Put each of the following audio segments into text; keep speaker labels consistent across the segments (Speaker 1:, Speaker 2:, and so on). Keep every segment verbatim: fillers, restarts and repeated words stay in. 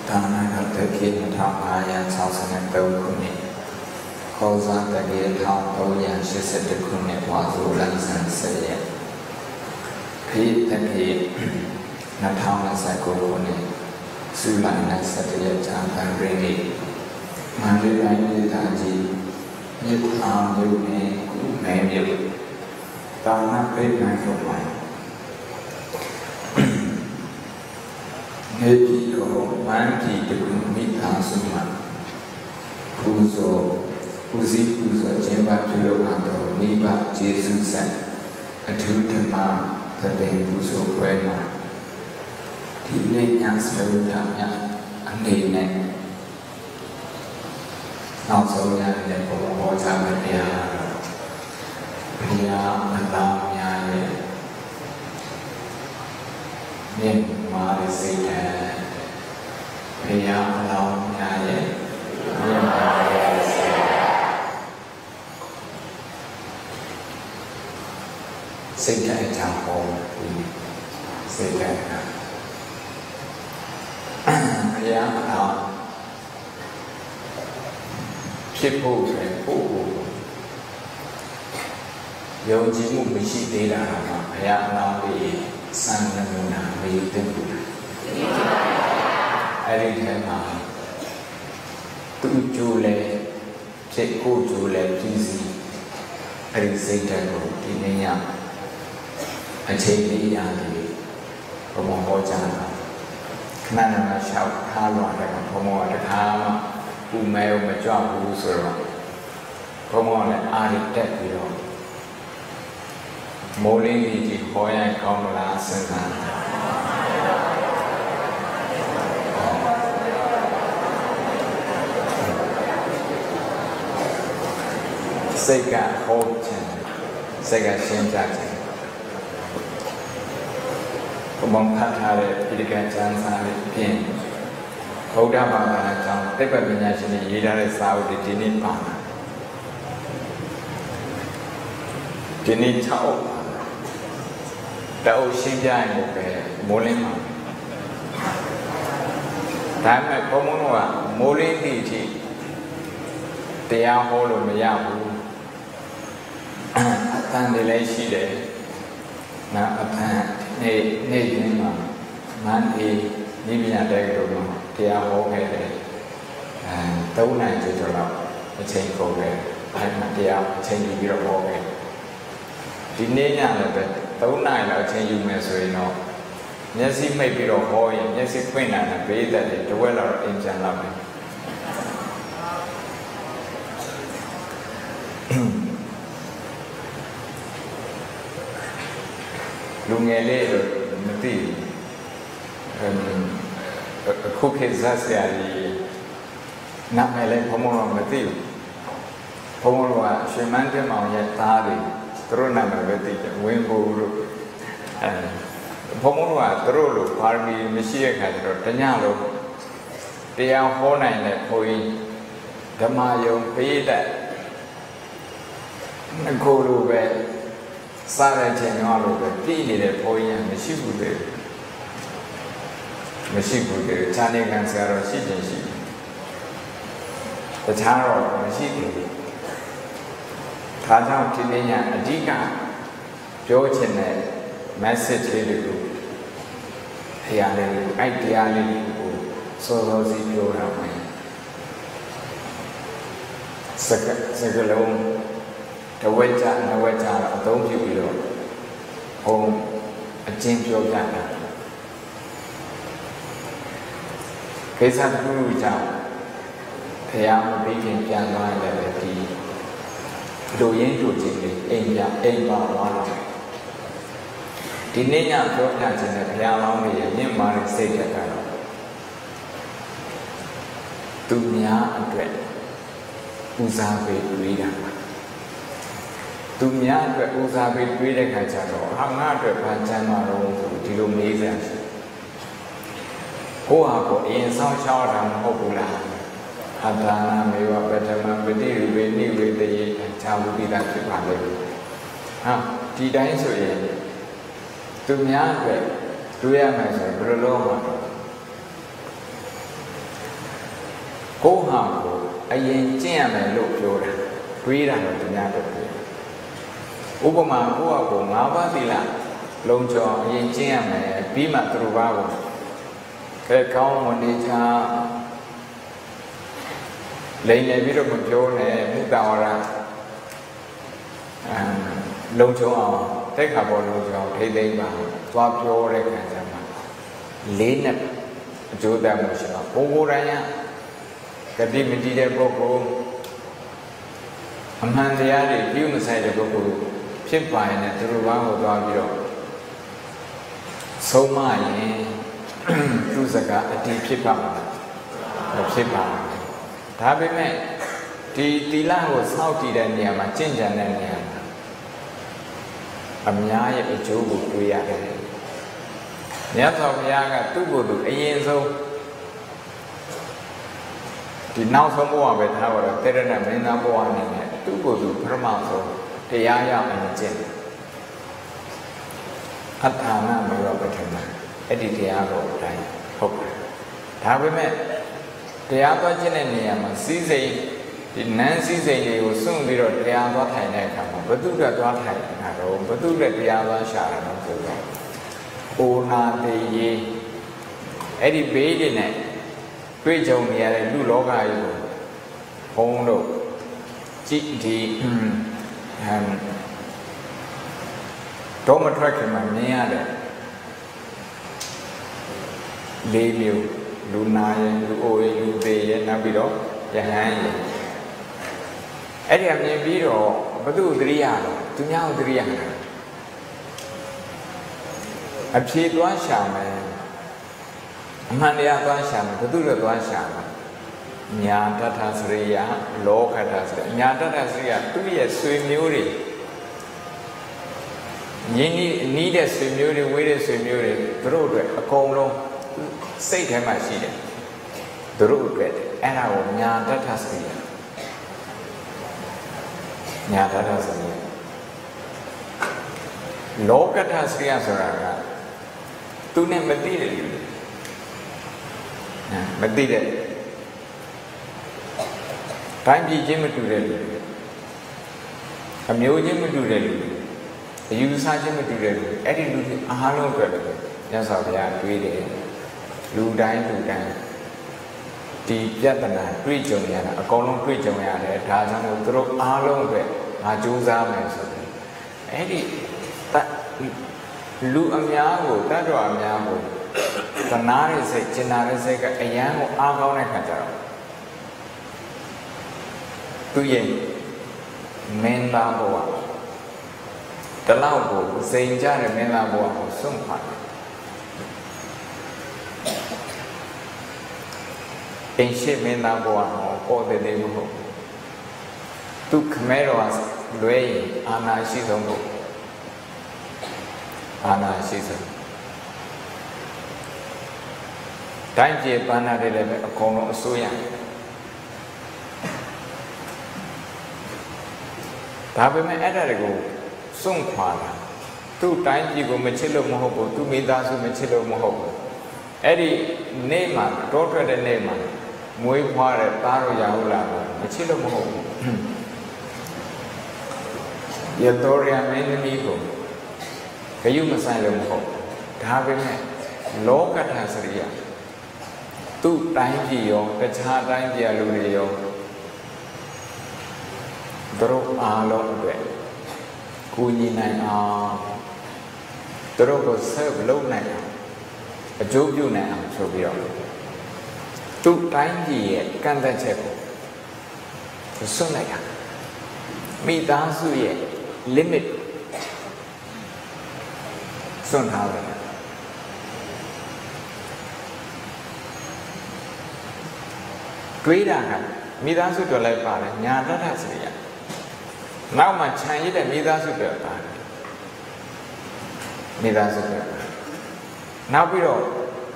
Speaker 1: Tana Kataki Tamaya Thousand and Dokuni Koza the Gate Town Oyan, she said the Kuni was Ulansan Saya. Pete the Pete Natama Sakuni Sulana Satya Champan Rini Mandiraini Taji Yet Arm Yune Maybe Tana Pete Nakamai Maybe Manki the Gumi Asuma Puzo Uzi Puzo Jemba Piloando Niba Jesus a Tutama the day Puzo Quena Tine Yansavutanya and Nene Also Yan Nepoza Pia Pia Alam Yaye Nim Mari Sita Pia Alam Yaye Nim Mari Sita Sita Jampo Sita Pia Alam People and Popo Yojimu Mishi Dela Pia Alam San Namuna Mayutembu Every time to Jule, take go Jule, easy, every Satan, Tinea, a Chili Yandi, from Hojana. Kanana shout, Halo, and Pomo at the Kama, who may or may job who serve. Pomo and Adi Tepio. Molding the Hoya and Kamala Santa. Sega Holton, Sega Shinjack. Among Patare, Piligan Jansan, Pin. Hoda Baba, Paper National Yida Saudi Dini Pana. Dini Tao. Tao Shinjai, Molima. Time at Pomonoa, Molin Diti. They are all of Yahu. Upon the lady day, now upon Navy, man, a Libya Dagro, they are all headed, and don't I just allow a chain for them, and they are changing your walking. The name of it, don't I change you measure no. Yes, it may be a boy, and yes, it queen and a bay that the dweller in Janlami. Lungele, Mati, a cook is Zasia, not my leg, Pomoro Mati. Pomoro, she managed on yet tardy, through number with it, Wimbo, and Pomoro, Trollo, Parmi, Messiah Cadro, Tanalo. They are whole nine that point, Gamayo, pay that. Go to bed. Sarah General, the Pini, Poy and the Shibu, the Shibu, Tani and Sarah Shibu, the Taro, the Shibu, Tata Tinia, Adika, George and message Hidu, Hiali, ideally, so those in your way. Second, the winter and the winter, I don't you below home a change of that. Case of Guru Town, Payam beacon can line at the tea. Do you to Jimmy, India, Ava, one. The Nina brought that in the piano, and your married state at Dunya and Dread. Uzabe reader. Dunya, Uzabe reader Kacharo, hung out with Panchama room to Dilumizan. Who are in some short and Hopula? Adana, Meva, Betterman, but deal with me with the child will be that to Pablo. Ah, did I so yet? Dunya, Duya Master, Bruloma. ကိုဟာကိုအရင်ကျင့်ရမယ်လို့ပြောတာတွေးတာတော့သူများတော့တွေးဥပမာကိုယ့်အကိုငါးပါးသီလလုံးကျော်အရင်ကျင့်ရမယ်ပြီးမှသူတို့ဘာကိုခဲကောင်းမနေချာလိမ့်နေပြီးတော့မပြောနဲ့မူတဝရအမ်လုံးကျော်အောင်တက်ခါပေါ်လုံးကျော်ထိသိမ့်ပါသွားပြောတဲ့ခံစားမှာလေးနဲ့အကျိုးတတ်မှုရှိတော့ဘိုးဘိုးတိုင်းကတိမတည်တဲ့ပုဂ္ဂိုလ်အမှန်တရားတွေပြုမဆိုင်တဲ့ပုဂ္ဂိုလ်ဖြစ်ပါရင်လည်းသူတို့ဘာကိုသွားပြီးတော့ဆုံးမရင်သူစကားအတီးဖြစ်ပါမှာမဖြစ်ပါဘူးဒါပေမဲ့ဒီသီလကိုစောင့်တည်တဲ့နေရာမှာကျင့်ကြံတဲ့နေရာမှာအများရဲ့အကျိုးကိုတွေ့ရတယ်မြတ်စွာဘုရားကသူ့ကိုယ်သူအရင်ဆုံးဒီနောက်ဆုံးဘဝပဲထားပါတော့တေရဏမင်းသားဘဝအနေနဲ့သူ့ကိုယ်သူပထမဆုံးတရားရအောင်ကျင့်အထာဏမေရပထမအဲ့ဒီတရားကိုအတိုင်းဟုတ်တယ်ဒါပေမဲ့တရားသွားကျင့်တဲ့နေရာမှာစည်းစိမ်ဒီနန်းစည်းစိမ်တွေကိုစွန့်ပြီးတော့တရားသွားထိုင်တဲ့အခါမှာဘုသူကသွားထိုင်တာတော့ဘုသူကတရားသွားရှာတာတော့ဆိုတော့အိုနာတေရေအဲ့ဒီဘေးတွေနဲ့တွေ့ကြုံနေရတဲ့လူလောကကြီးကိုဘုံတို့ကြည့်ဒီအမ်တော့မထွက်ခင်မှာမြင်ရတယ်လေးမျိုးလူနာရဲ့လူအိုရဲ့လူသေးရဲ့နောက်ပြီးတော့ယဟန်ရဲ့အဲ့ဒီအမြင်ပြီးတော့ဘုသူ့သတိရတော့သူများကိုသတိရတာအဖြေသွားရှာမယ်အမှန်တရားသွားရှာမယ်ဘုသူ့တော့သွားရှာမယ်ညာတထစရိယလောကတစရိယညာတထစရိယသူ့ရဲ့ဆွေမျိုးတွေရင်းနှီးနီးတဲ့ဆွေမျိုးတွေဝေးတဲ့ဆွေမျိုးတွေသူတို့အတွက်အကုန်လုံးစိတ်ထဲမှာရှိတယ်သူတို့အတွက်အဲ့ဒါကိုညာတထစရိယညာတထစရိယလောကတစရိယဆိုတာကသူနဲ့မသိတဲ့လူတွေမသိတဲ့တိုင်းပြည်ချင်းမတူတဲ့လူတွေအမျိုးချင်းမတူတဲ့လူတွေအယူဆချင်းမတူတဲ့လူတွေအဲ့ဒီလူတွေအားလုံးအတွက်ပဲညဆောဘုရားတွေးတယ်လူတိုင်းလူတိုင်းဒီပြဿနာတွေ့ကြုံရတာအကုန်လုံးတွေ့ကြုံရတယ်ဒါကြောင့်မို့သူတို့အားလုံးအတွက်ငါကြိုးစားမယ်ဆိုပြီးအဲ့ဒီလူအများကိုတတ်တော်အများကိုသနာရစိတ်ကျင်နာရစိတ်ကအယံကိုအားကောင်းတဲ့ခါကျတော့သူရဲ့မင်းသားဘဝတလောက်ကိုစိန်ကြတဲ့မင်းသားဘဝကိုစွန့်ခွာတယ်အင်းရှိမင်းသားဘဝကိုပေါ်တဲ့လူဟုတ်သူခမဲတော်လွဲရင်အာနာရှိဆုံးကိုအာနာရှိဆုံးတိုင်းပြည်ပန်းနာတွေလည်းအကုန်လုံးအစိုးရဒါပေမဲ့အဲ့ဒါတွေကိုစွန့်ခွာတာသူ့တိုင်းပြည်ကိုမချစ်လို့မဟုတ်ဘူးသူ့မိသားစုမချစ်လို့မဟုတ်ဘူးအဲ့ဒီနေ့မှာတောထွက်တဲ့နေ့မှာမွေးဖွားတဲ့သားတော်ရာဟုလာကိုမချစ်လို့မဟုတ်ဘူးရတော်ရမင်းသမီးကိုဂယုမဆိုင်လို့မဟုတ်ဒါပေမဲ့လောကထစရိယသူ့တိုင်းပြည်ရောတခြားတိုင်းပြည်လူတွေရောတို့အားလုံးအတွက်ကိုညီနိုင်အောင်တို့ကိုဆက်လုပ်နိုင်အောင်အကျိုးပြုနိုင်အောင်ဆိုပြီးတော့သူ့တိုင်းပြည်ရဲ့ကန့်သက်ချက်ကိုစွန့်လိုက်တာမိသားစုရဲ့ limit စွန့်ထားတယ်တွေးတာကမိသားစုတွေလည်းပါတယ်ညာတတ်တာစရိယနောက်မှခြံရည်တဲ့မိသားစုတွေပါတယ်မိသားစုတွေနောက်ပြီးတော့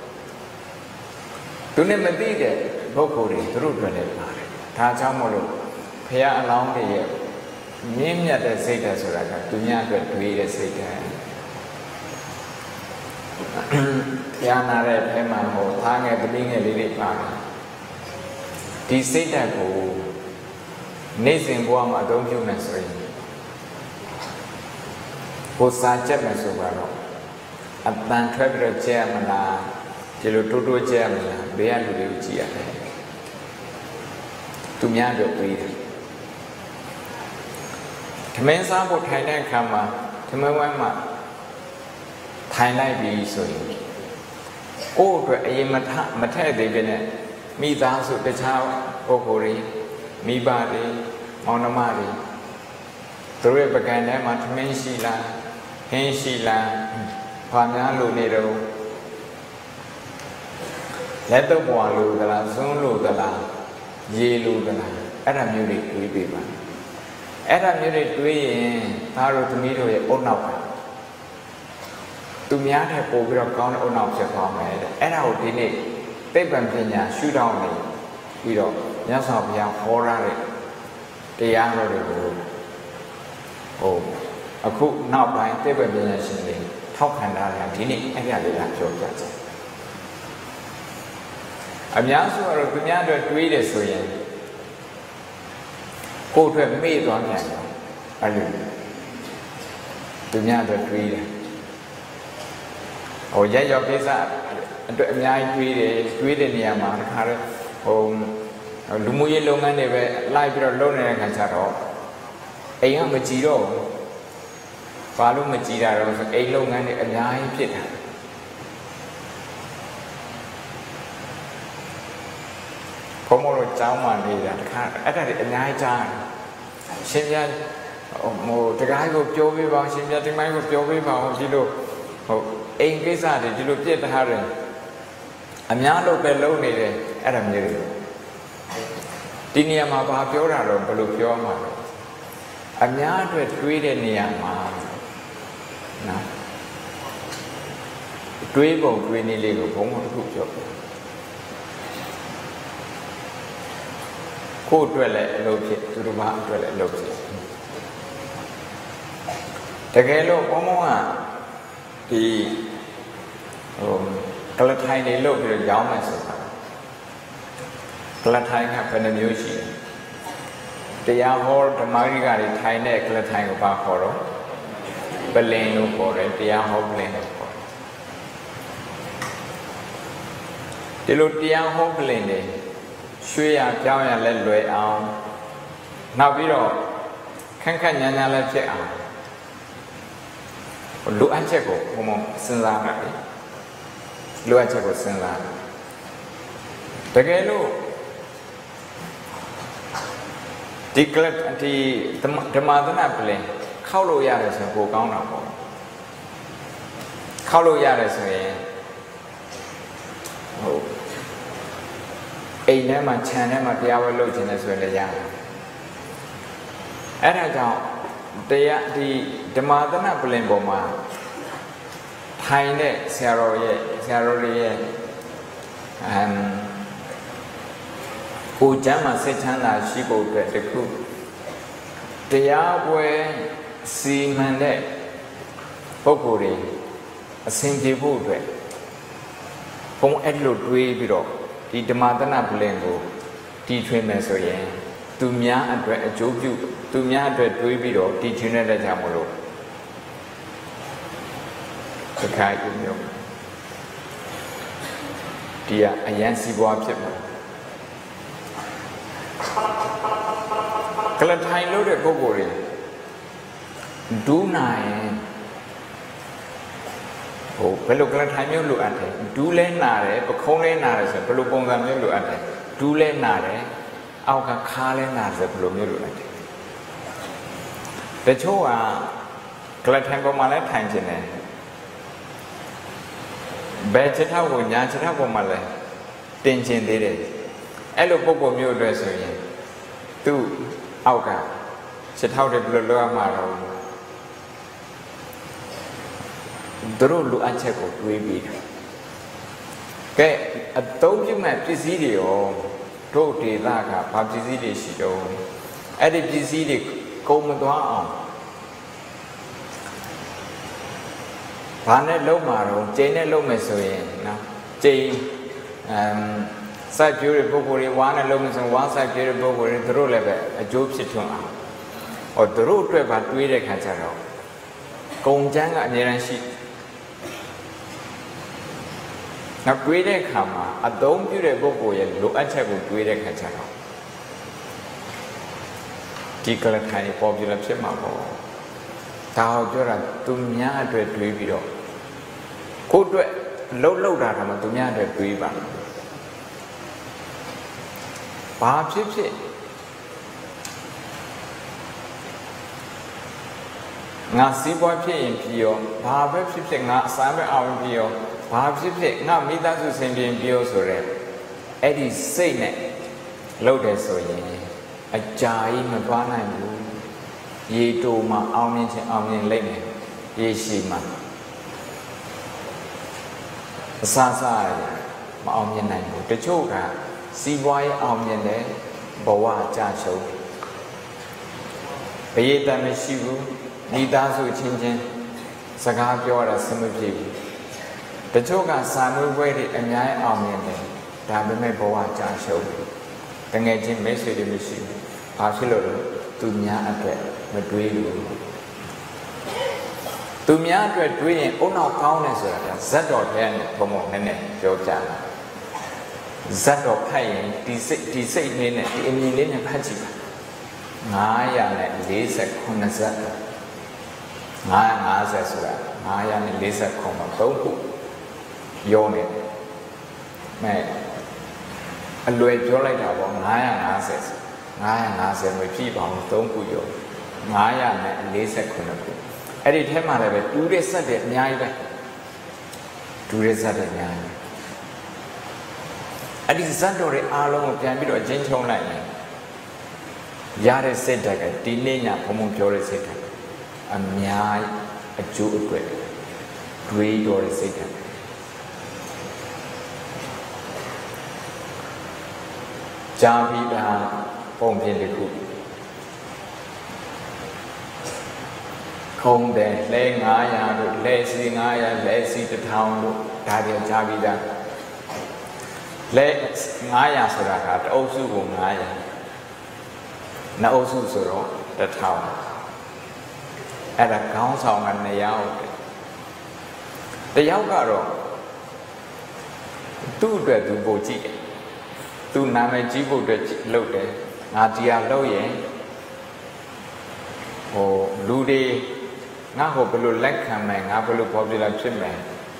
Speaker 1: သူနဲ့မသိတဲ့ပုဂ္ဂိုလ်တွေသူတို့တွေလည်းပါတယ်ဒါကြောင့်မို့လို့ဘုရားအလောင်းတွေရဲ့မြင့်မြတ်တဲ့စိတ်ဓာတ်ဆိုတာကသူများအတွက်တွေးတဲ့စိတ်ဓာတ်ဘုရားနာတဲ့အဲမှာဟိုသားငယ်သမီးငယ်လေးတွေပါတယ်တဒီစိတ်ဓာတ်ကိုနေ့စဉ်ဘဝမှာအသုံးပြုမယ်ဆိုရင်ကိုယ်စာချက်မယ်ဆိုတော့အတန်ထွက်ပြီးတော့ကျဲရမလားဒီလိုတိုးတိုးကျဲရမလားဘေးကလူတွေကိုကြည့်ရတယ်သူများတို့တွေးတယ်ထမင်းစားဖို့ထိုင်တဲ့အခါမှာထမင်းဝိုင်းမှာထိုင်လိုက်ပြီဆိုရင်ကိုယ့်အတွက်အရင်မထမထည့်သေးပဲနဲ့မိသားစုတခြားပုဂ္ဂိုလ်တွေမိဘတွေမောင်နှမတွေသူတို့ရဲ့ပကံထဲမှာထမင်းရှိလားဟင်းရှိလားဘာများလို့နေတော့လက်တော့ပွားလို့သလားဇွန်းလို့သလားရေလို့သလားအဲ့ဒါမျိုးတွေတွေးပေးပါအဲ့ဒါမျိုးတွေတွေးရင်သားတို့သမီးတို့ရဲ့အုတ်နောက်ပါသူများတဲ့ပို့ပြီးတော့ကောင်းတဲ့အုတ်နောက်ဖြစ်သွားမယ်တဲ့အဲ့ဒါကိုဒီနေ့သိပ္ပံပညာရှုထောင့်နေပြီးတော့မြတ်စွာဘုရားဟောရတဲ့တရားတော်တွေကိုဟိုအခုနောက်ပိုင်းသိပ္ပံပညာရှင်တွေထောက်ခံတာလည်းဒီနေ့အဲ့ဒါလေးကပြောပြချင်အများစုကတော့သူများတို့တွေးတယ်ဆိုရင်ကိုယ်အတွက်မေ့သွားပြန်တယ်အဲ့လိုသူများတို့တွေးတယ်ဟိုရက်ရောကိစ္စအတွက်အများကြီးတွေးတယ်တွေးတဲ့နေရာမှာတခါတော့ဟိုလူမှုရေးလုပ်ငန်းတွေပဲလိုက်ပြီးတော့လုပ်နေတဲ့ခါကျတော့အိမ်ကမကြည့်တော့ဘာလို့မကြည့်တာတော့ဆိုအိမ်လုပ်ငန်းတွေအများကြီးဖြစ်တာဘုံမို့လို့ကြောင်းမှနေတာတခါအဲ့ဒါတွေအများကြီးကြားရှင်ပြဟိုတကားကိုပြောပေးပါရှင်ပြဒီမိုင်းကိုပြောပေးပါဒီလိုဟိုအိမ်ကိစ္စတွေဒီလိုပြစ်ထားတယ်အများလို့ပဲလုံးနေတယ်အဲ့ဒါမျိုးတွေဒီနေရာမှာဘာပြောတာတော့ဘယ်လိုပြောမှာလဲအများအတွက်တွေးတဲ့နေရာမှာနော်တွေးပုံတွေးနည်းလေးကိုဘုံဘုံတစ်ခုပြောပြကိုယ်အတွက်လည်းအလုပ်ဖြစ်သူတို့ဘာအတွက်လည်းအလုပ်ဖြစ်တကယ်လို့ဘုံဘုံကဒီဟိုကလထိုင်တွေလုပ်ပြီးတော့ရောင်းမယ်ဆိုတာကလထိုင်ကဘယ်နှမျိုးရှိလဲတရားဟောဓမ္မဂိကတွေထိုင်တဲ့ကလထိုင်ကိုဘာခေါ်တော့ပလင်လို့ခေါ်တယ်တရားဟောပလင်လို့ခေါ်တယ်ဒီလိုတရားဟောပလင်တွေရွှေရပြောင်းရလဲလွယ်အောင်နောက်ပြီးတော့ခန့်ခန့်ညာညာလည်းဖြစ်အောင်လိုအပ်ချက်ကိုဘုံဘုံစဉ်းစားမှာလေလိုအပ်ချက်ကိုစဉ်းစားတကယ်လို့ဒီကလပ်ဒီဓမ္မသနာပလင်ခောက်လို့ရတယ်ဆိုရင်ကိုကောင်းတာပေါ့ခောက်လို့ရတယ်ဆိုရင်ဟိုအိမ်ထဲမှာခြံထဲမှာတရားဝဲလုပ်ခြင်းလဲဆိုရင်လည်းရတယ်အဲ့ဒါကြောင့်တရားဒီဓမ္မသနာပလင်ပေါ်မှာထိုင်တဲ့ဆရာတော်ရဲ့ဆရာတော်ရဲ့အမ်ကိုကျမ်းမှာစိတ်ချမ်းသာရှိဖို့အတွက်တခုတရားပွဲစီမံတဲ့ပုဂ္ဂိုလ်တွေအစဉ်ပြေဖို့အတွက်ဘုံအဲ့လိုတွေးပြီးတော့ဒီဓမ္မသနာပလင်ကိုတီထွင်မယ်ဆိုရင်သူများအတွက်အကျိုးပြုသူများအတွက်တွေးပြီးတော့တီထွင်တဲ့ကြောင့်မလို့တခါယူမျိုးဒီကအရန်စီပွားဖြစ်မှာကလထိုင်လို့တဲ့ပုဂ္ဂိုလ်တွေဒူးနိုင်ဟိုဘယ်လိုကလထိုင်မျိုးလိုအပ်တယ်ဒူးလဲနာတယ်ပခုံးလဲနာတယ်ဆိုဘယ်လိုပုံစံမျိုးလိုအပ်တယ်ဒူးလဲနာတယ်အောက်ကခါလဲနာတယ်ဆိုဘယ်လိုမျိုးလိုအပ်တယ်တချို့ကကလထိုင်ပေါ်မှာလဲထိုင်ခြင်းတယ်ဘယ်ချက်ထောက်ကိုညာချက်ထောက်ပေါ်မှာလဲတင်ခြင်းသေးတယ်အဲ့လိုပုံပုံမျိုးအတွက်ဆိုရင်သူ့အောက်ကချက်ထောက်တယ်ဘယ်လိုလုပ်ရမှာတော့သူတို့လူအပ်ချက်ကိုတွေးပြီးကဲအသုံးပြုမဲ့ပစ္စည်းတွေရောတို့ဒေသကဘာပစ္စည်းတွေရှိတော့အဲ့ဒီပစ္စည်းတွေကုန်မသွားအောင်ဘာနဲ့လုံးမှာတော့ကျိန်းနဲ့လုံးမယ်ဆိုရင်နော်ကျိန်းအမ်စိုက်ပျိုးတဲ့ပုဂ္ဂိုလ်တွေဝါနဲ့လုံးမစုံဝါစိုက်ပျိုးတဲ့ပုဂ္ဂိုလ်တွေသူတို့လည်းပဲအကျိုးဖြစ်ထွန်းအောင်ဟောသူတို့အတွက်ပါတွေးတဲ့ခါကျတော့ကုန်ကျန်းကအများရန်ရှိနောက်တွေးတဲ့ခါမှာအသုံးပြုတဲ့ပုဂ္ဂိုလ်ရဲ့လိုအပ်ချက်ကိုတွေးတဲ့ခါကျတော့ဒီကလထိုင်ပေါ်ပြလာဖြစ်မှာပေါ့ဒါကိုပြောတာသူများအတွက်တွေးပြီးတော့ကိုယ့်အတွက်လှုပ်လှုပ်တာကမှသူများအတွက်တွေးပါဘာဖြစ်ဖြစ်ငါစီးပွားဖြစ်ရင်ဖြစ်ရောဘာပဲဖြစ်ဖြစ်ငါအစမ်းပဲအောင်ဖြစ်ရောဘာဖြစ်ဖြစ်ငါမိသားစုစင်ပြင်ပြောဆိုရဲအဲ့ဒီစိတ်နဲ့လှုပ်တယ်ဆိုရင်အကြာကြီးမသွားနိုင်ဘူးရေတိုမှာအောင်မြင်ခြင်းအောင်မြင်လိမ့်မယ်ရေရှည်မှာအစစရမအောင်မြင်နိုင်ဘူးတချို့ကစီးပွားရေးအောင်မြင်တယ်ဘဝကြာရှုံးဘယေတမ်းမရှိဘူးမိသားစုချင်းချင်းစကားပြောတာစမပြေဘူးတချို့ကစာမွေးပွဲတွေအများကြီးအောင်မြင်တယ်ဒါပေမဲ့ဘဝကြာရှုံးတကယ်ချင်းမိတ်ဆွေတွေမရှိဘူးဘာဖြစ်လို့လဲသူများအတွက်မတွေးလို့သူများအတွက်တွေးရင်အုံနောက်ကောင်းတယ်ဆိုတာဇက်တော်ထဲကနေဘုံဘုံနဲ့နဲ့ပြောပြတာဇက်တော်ဖတ်ရင်ဒီစိတ်ဒီစိတ်လေးနဲ့ဒီအမြင်လေးနဲ့ဖတ်ကြည့်ပါငါးရာနဲ့လေးဆယ်ခုဇက်ငါးရာ၅၀ဆိုတာငါးရာနဲ့လေးဆယ်ခုမှာသုံးခုရောနေတယ်မဲ့အလွယ်ပြောလိုက်တာပေါ့ငါးရာ၅၀ငါးရာ၅၀မဖြစ်ပါဘူးသုံးခုရောငါးရာနဲ့လေးဆယ်ခုခုအဲ့ဒီထဲမှာလည်းပဲတူးတဲ့ဆက်တဲ့အများကြီးပဲတူးတဲ့ဆက်တဲ့အများကြီးအဲ့ဒီဇတ်တော်တွေအားလုံးကိုပြန်ပြီးတော့အချင်းချုံလိုက်ရင်ရတဲ့စိတ်ဓာတ်ကဒီနေ့ညဘုံဘုံပြောတဲ့စိတ်ဓာတ်အများအကျိုးအတွက်တွေးတော်တဲ့စိတ်ဓာတ်ကြာပြီးတာပုံပြင်တစ်ခုခုံးတယ်လဲငါးရာတို့လဲစီငါးရာလဲစီတစ်ထောင်တို့ဒါတွေကြာပြီးတာလဲငါးရာဆိုတာကတအုပ်စုကိုငါးရာနှစ်အုပ်စုဆိုတော့တစ်ထောင်အဲ့ဒါခေါင်းဆောင်ကနှစ်ယောက်တယောက်ကတော့သူ့အတွက်သူပို့ကြည့်တယ်သူနာမည်ကြီးဖို့အတွက်လုပ်တယ်ငါဒီဟာလုပ်ရင်ဟိုလူတွေငါ့ကိုဘယ်လိုလက်ခံမယ်ငါဘယ်လို popular ဖြစ်မယ်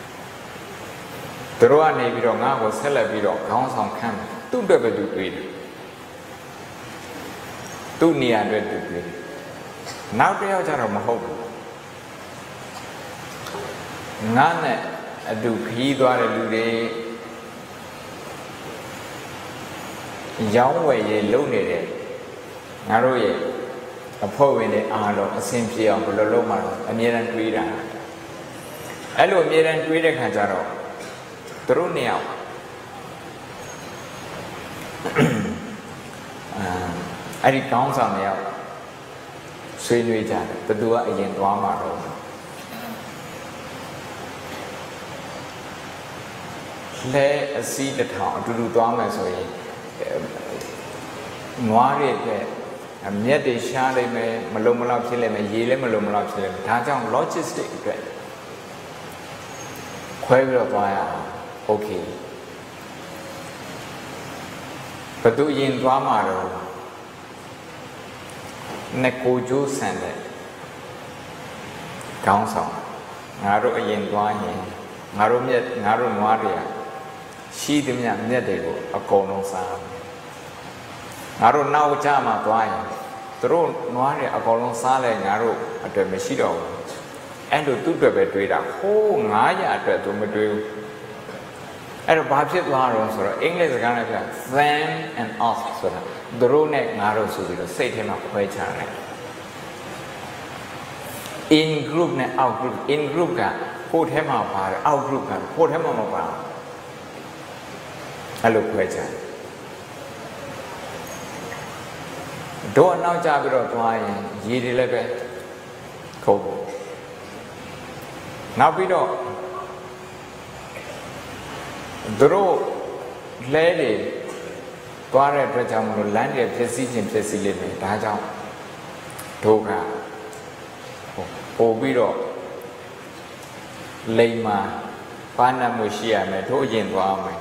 Speaker 1: သူတို့ကနေပြီးတော့ငါ့ကိုဆက်လက်ပြီးတော့ခေါင်းဆောင်ခံတယ်သူ့အတွက်ပဲသူတွေးတယ်သူ့နေရာအတွက်သူတွေးတယ်နောက်တစ်ယောက်ကျတော့မဟုတ်ဘူးငါနဲ့အတူခီးသွားတဲ့လူတွေရောင်းဝယ်ရေးလုပ်နေတဲ့ငါတို့ရဲ့အဖွဲ့ဝင်တွေအားလုံးအဆင်ပြေအောင်ဘယ်လိုလုပ်မှတော့အမြဲတမ်းတွေးတာအဲ့လိုအမြဲတမ်းတွေးတဲ့ခါကျတော့သူတို့နှစ်ယောက်အဲ့ဒီကောင်းဆောင်နှစ်ယောက်ဆွေးနွေးကြတယ်ဘသူကအရင်သွားမှာတော့လဲအစည်းတစ်ထောင်အတူတူသွားမယ်ဆိုရင်နွားတွေအတွက်အမျက်တွေရှားလိုက်မယ်မလုံမလောက်ဖြစ်လိုက်မယ်ရေလည်းမလုံမလောက်ဖြစ်လိုက်မယ်ဒါကြောင့် logistic အတွက်ခွဲပြီးတော့သွားရအောင် okay ဘသူအရင်သွားမှာတော့နှစ်ကိုကျိုးဆန်တဲ့ကောင်းဆောင်ငါတို့အရင်သွားရင်ငါတို့မြက်ငါတို့နွားတွေကရှိသမျှမြက်တွေကိုအကုန်လုံးစားငါတို့နောက်ကြမှာသွားရင်သူတို့နွားတွေအကုန်လုံးစားလဲငါတို့အတွက်မရှိတော့ဘူးအဲ့လိုသူ့အတွက်ပဲတွေးတာဟိုးငါးရာအတွက်သူမတွေးဘူးအဲ့တော့ဘာဖြစ်သွားတော့ဆိုတော့အင်္ဂလိပ်စကားနဲ့ပြော them and us ဆိုတာသူတို့နဲ့ငါတို့ဆိုပြီးတော့စိတ်ထဲမှာခွဲခြားတယ် in group နဲ့ out group in group ကကိုယ်ထဲမှာပါတယ် out group ကကိုယ်ထဲမှာမပါဘူးအဲ့လိုခွဲခြားတို့နောက်ကြပြီးတော့သွားရင်ရေတွေလည်းပဲခုတ်နောက်ပြီးတော့သူတို့လဲတွေသွားတဲ့အတွက်ကြောင့်မလို့လမ်းတွေဖြစ်စီခြင်းဖြစ်စီလိမ့်မယ်ဒါကြောင့်ဒုက္ခပို့ပြီးတော့လိမ္မာပါဏမှုရှိရမယ်တို့အရင်သွားမယ်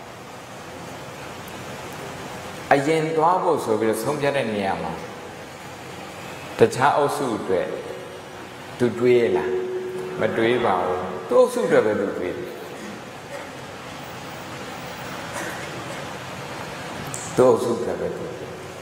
Speaker 1: အရင်သွားဖို့ဆိုပြီးတော့ဆုံးဖြတ်တဲ့နေရာမှာတခြားအုပ်စုအတွက်သူတွေးလားမတွေးပါဘူးသူ့အုပ်စုအတွက်ပဲသူတွေးသူ့အုပ်စုအတွက်ပဲသူ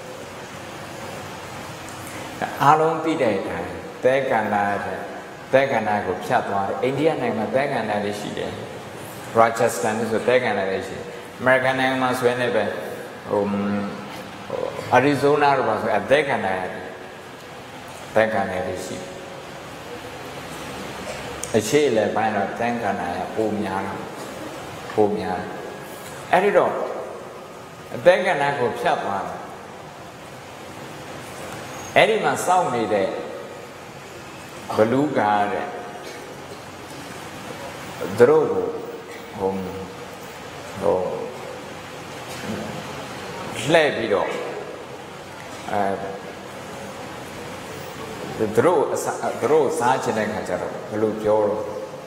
Speaker 1: အားလုံးသိတဲ့အတိုင်းသဲကန္နာတဲ့သဲကန္နာကိုဖြတ်သွားတယ်အိန္ဒိယနိုင်ငံမှာသဲကန္နာလေးရှိတယ်ရာချစတန်ဆိုသဲကန္နာလေးရှိတယ်အမေရိကန်နိုင်ငံမှာဆိုရင်လည်းပဲဟိုအာရီဇိုနာတို့ပါဆိုအသဲကန္နာသဲကန္နာလေးရှိအရှိလည်းပိုင်းတော့သဲကန္နာရပုံများတာပုံများတယ်အဲ့ဒီတော့အသဲကန္နာကိုဖြတ်သွားတယ်အဲ့ဒီမှာစောင့်နေတဲ့ဘလူးကားတဲ့သူတို့ကိုဟိုဟိုလှည့်ပြီးတော့အဲသူတို့သူတို့စားချင်တဲ့ခါကျတော့ဘယ်လိုပြောတော့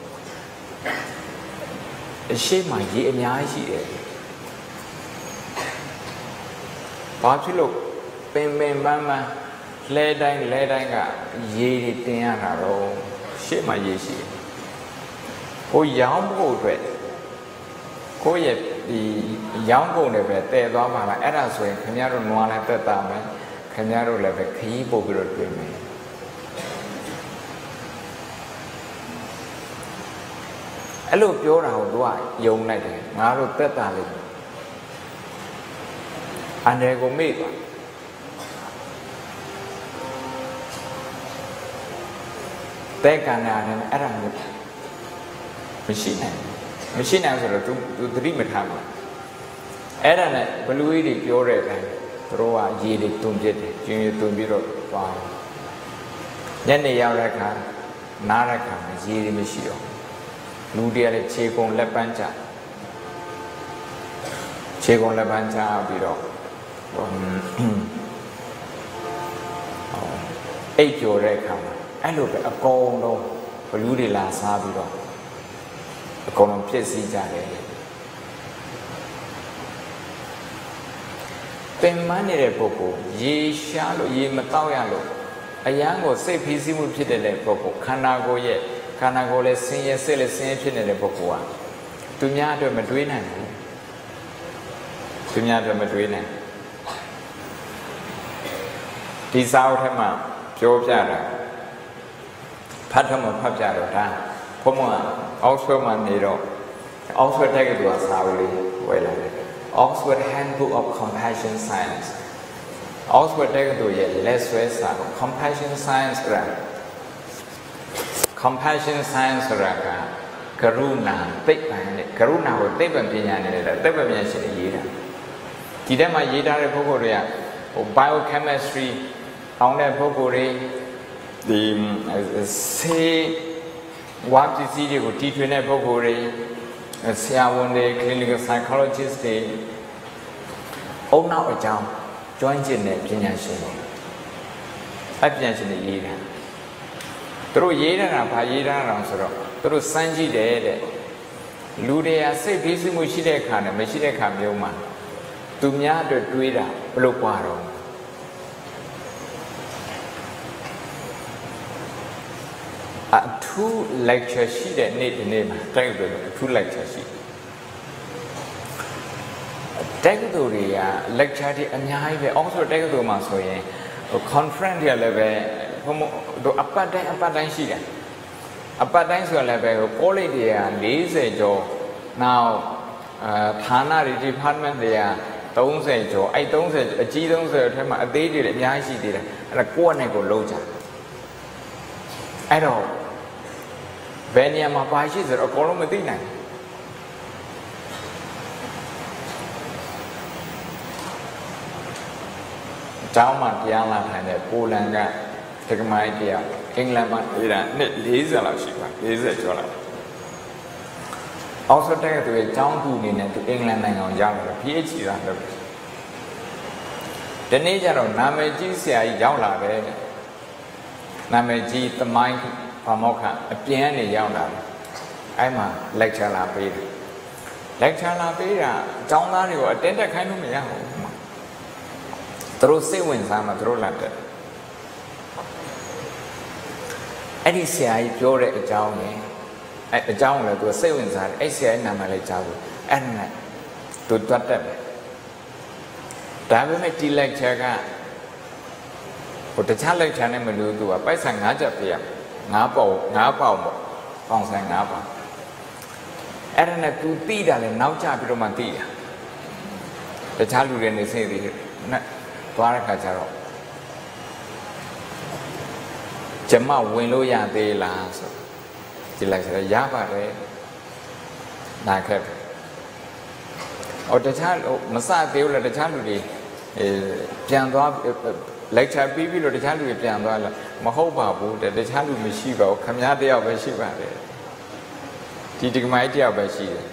Speaker 1: အရှိမရေအများကြီးရှိတယ်ဘာဖြစ်လို့ပင်ပင်ပန်းပန်းလဲတိုင်းလဲတိုင်းကရေတွေတင်ရတာတော့ရှေ့မှာရေရှိကိုရောင်းဖို့အတွက်ကိုရဲ့ဒီရောင်းကုန်တွေပဲတည်သွားမှာလားအဲ့ဒါဆိုရင်ခင်ဗျားတို့နွားလည်းတက်တာမယ်ခင်ဗျားတို့လည်းပဲခရီးပို့ပြီးတော့တွေ့မယ်အဲ့လိုပြောတာကိုသူကယုံလိုက်တယ်ငါတို့တက်တာလေအန်တယ်ကိုမေ့ပါသဲကန္နာနဲ့အဲ့ဒါမျိုးမရှိနိုင်မရှိနိုင်ဆိုတော့သူသူသတိမထားဘူးအဲ့ဒါနဲ့ဘလူးကြီးတွေပြောတဲ့အတိုင်းသူတို့ကရေတွေတုံပြစ်တယ်ကျင်းရတုံပြီးတော့သွားညနေရောက်တဲ့အခါနားတဲ့အခါရေတွေမရှိတော့လူတွေကလည်းခြေကုံလက်ပန်းချခြေကုံလက်ပန်းချပြီးတော့အိတ်ကြော်တဲ့အခါအဲ့လိုပဲအကုန်လုံးဘလူးတွေလာစားပြီးတော့အကုန်လုံးဖြစ်စည်းကြတယ်ပင်မနေတဲ့ပုဂ္ဂိုလ်ရေရှားလို့ရေမတောက်ရလို့အယံကိုစိတ်ဖိစီးမှုဖြစ်တဲ့ပုဂ္ဂိုလ်ခန္ဓာကိုယ်ရဲ့ခန္ဓာကိုယ်လည်းဆင်းရဲစိတ်လည်းဆင်းရဲဖြစ်နေတဲ့ပုဂ္ဂိုလ်ကသူများအတွက်မတွေးနိုင်ဘူးသူများအတွက်မတွေးနိုင်ဒီစာအုပ်ထဲမှာပြောပြတာဖတ်ထမဖတ်ပြတော့ဒါဘုံမအောက်ဆွဲမှာနေတော့အောက်ဆွဲတက်ကတူအစာလေးဝယ်လာတယ် Oxford Handbook of Compassion Science Oxford တက်ကတူရဲ့လက်ဆွဲစာ Compassion Science က Compassion Science ဆိုတာကကရုဏာသိပ္ပံနဲ့ကရုဏာကိုသိပ္ပံပညာနဲ့လည်းသိပ္ပံပညာရှင်တွေရေးတာဒီထဲမှာရေးထားတဲ့ပုဂ္ဂိုလ်တွေကဟို biochemistry အောင်တဲ့ပုဂ္ဂိုလ်တွေဒီဆေးဝါပစ္စည်းတွေကိုတီထွင်တဲ့ပုဂ္ဂိုလ်တွေဆရာဝန်တွေ clinical psychologist တွေအုံနောက်အကြောင်းကျွမ်းကျင်တဲ့ပညာရှင်တွေအပညာရှင်တွေရေးတာသူတို့ရေးတာကဘာရေးတာလဲဆိုတော့သူတို့စမ်းကြည့်တယ်တဲ့လူတွေကစိတ်ဖိစီးမှုရှိတဲ့အခါနဲ့မရှိတဲ့အခါမျိုးမှာသူများအတွက်တွေးတာဘယ်လိုကွာတော့အထူး lecture ရှိတဲ့နေ့ဒီနေ့မှာတိုက်ပြီးတော့အထူး lecture ရှိတယ်တက္ကသိုလ်တွေက lecture တွေအများကြီးပဲအောက်ဆိုတက္ကသိုလ်မှာဆိုရင် conference တွေလည်းပဲဘုံတို့အပတ်တိုင်းအပတ်တိုင်းရှိတယ်အပတ်တိုင်းဆိုလည်းပဲ college တွေက၄၀ကျော်နောက်အာဌာနတွေ department တွေက၃၀ကျော်အဲ့၃၀အကြီး၃၀အထက်မှာအသေးတွေလည်းအများကြီးရှိသေးတယ်အဲ့ဒါကိုယ့်အနေကိုလုံးကြအဲ့တော့ဘယ်နေရာမှာပါရှိဆိုတော့အကုန်လုံးမသိနိုင်ကျောင်းမှာတရားလာထိုင်တဲ့ပိုလန်ကတက္ကမကြီးတရားအင်္ဂလန်မှာနေတာနှစ်၄၀လောက်ရှိပါ၄၀ကျော်လာအောက်ဆတ်တဲ့သူရဲ့ကျောင်းသူအနေနဲ့သူအင်္ဂလန်နိုင်ငံကိုရောက်လာတယ် PhD လာလုပ်တယ်ဒီနေ့ကျတော့နာမည်ကြီးဆရာကြီးရောက်လာတယ်နာမည်ကြီးသမိုင်းဘာမောက္ခအပြင်ကနေရောက်လာတယ်အဲ့မှာ lecture လာပေးတယ် lecture လာပေးတာအကြောင်းသားတွေကိုအတင်းတက်ခိုင်းလို့မရဘူးသူတို့စိတ်ဝင်စားမှသူတို့လာတယ်အဲ့ဒီဆရာကြီးပြောတဲ့အကြောင်းနဲ့အဲ့အကြောင်းလည်းသူစိတ်ဝင်စားတယ်အဲ့ဆရာကြီးနာမည်လည်းကြားဘူးအဲ့နဲ့သူတွတ်တက်တယ်ဒါပေမဲ့ဒီ lecture ကဟိုတခြား lecture နဲ့မလို့သူကပိုက်ဆံ၅ချက်ပြရ၅ပေါင်၅ပေါင်ပေါ့ပေါင်ဆိုင်၅ပေါင်အဲ့ဒါနဲ့သူတိတာလည်းနောက်ကျပြီးတော့မှတိတာတခြားလူတွေနေစိတ်သေးတယ်နဲ့သွားတဲ့ခါကျတော့ကျမဝင်လို့ရသေးလားဆိုဒီလိုက်ဆိုရပါတယ်နာခဲ့တယ်။အော်တခြားမစသေးဘူးလားတခြားလူတွေအဲပြန်သွား lecture ပြီးပြီးတော့တခြားလူတွေပြန်သွားလားမဟုတ်ပါဘူးတဲ့တခြားလူမရှိပါဘူးခမည်းတယောက်ပဲရှိပါတယ်ဒီဒီကမိုင်းတယောက်ပဲရှိတယ်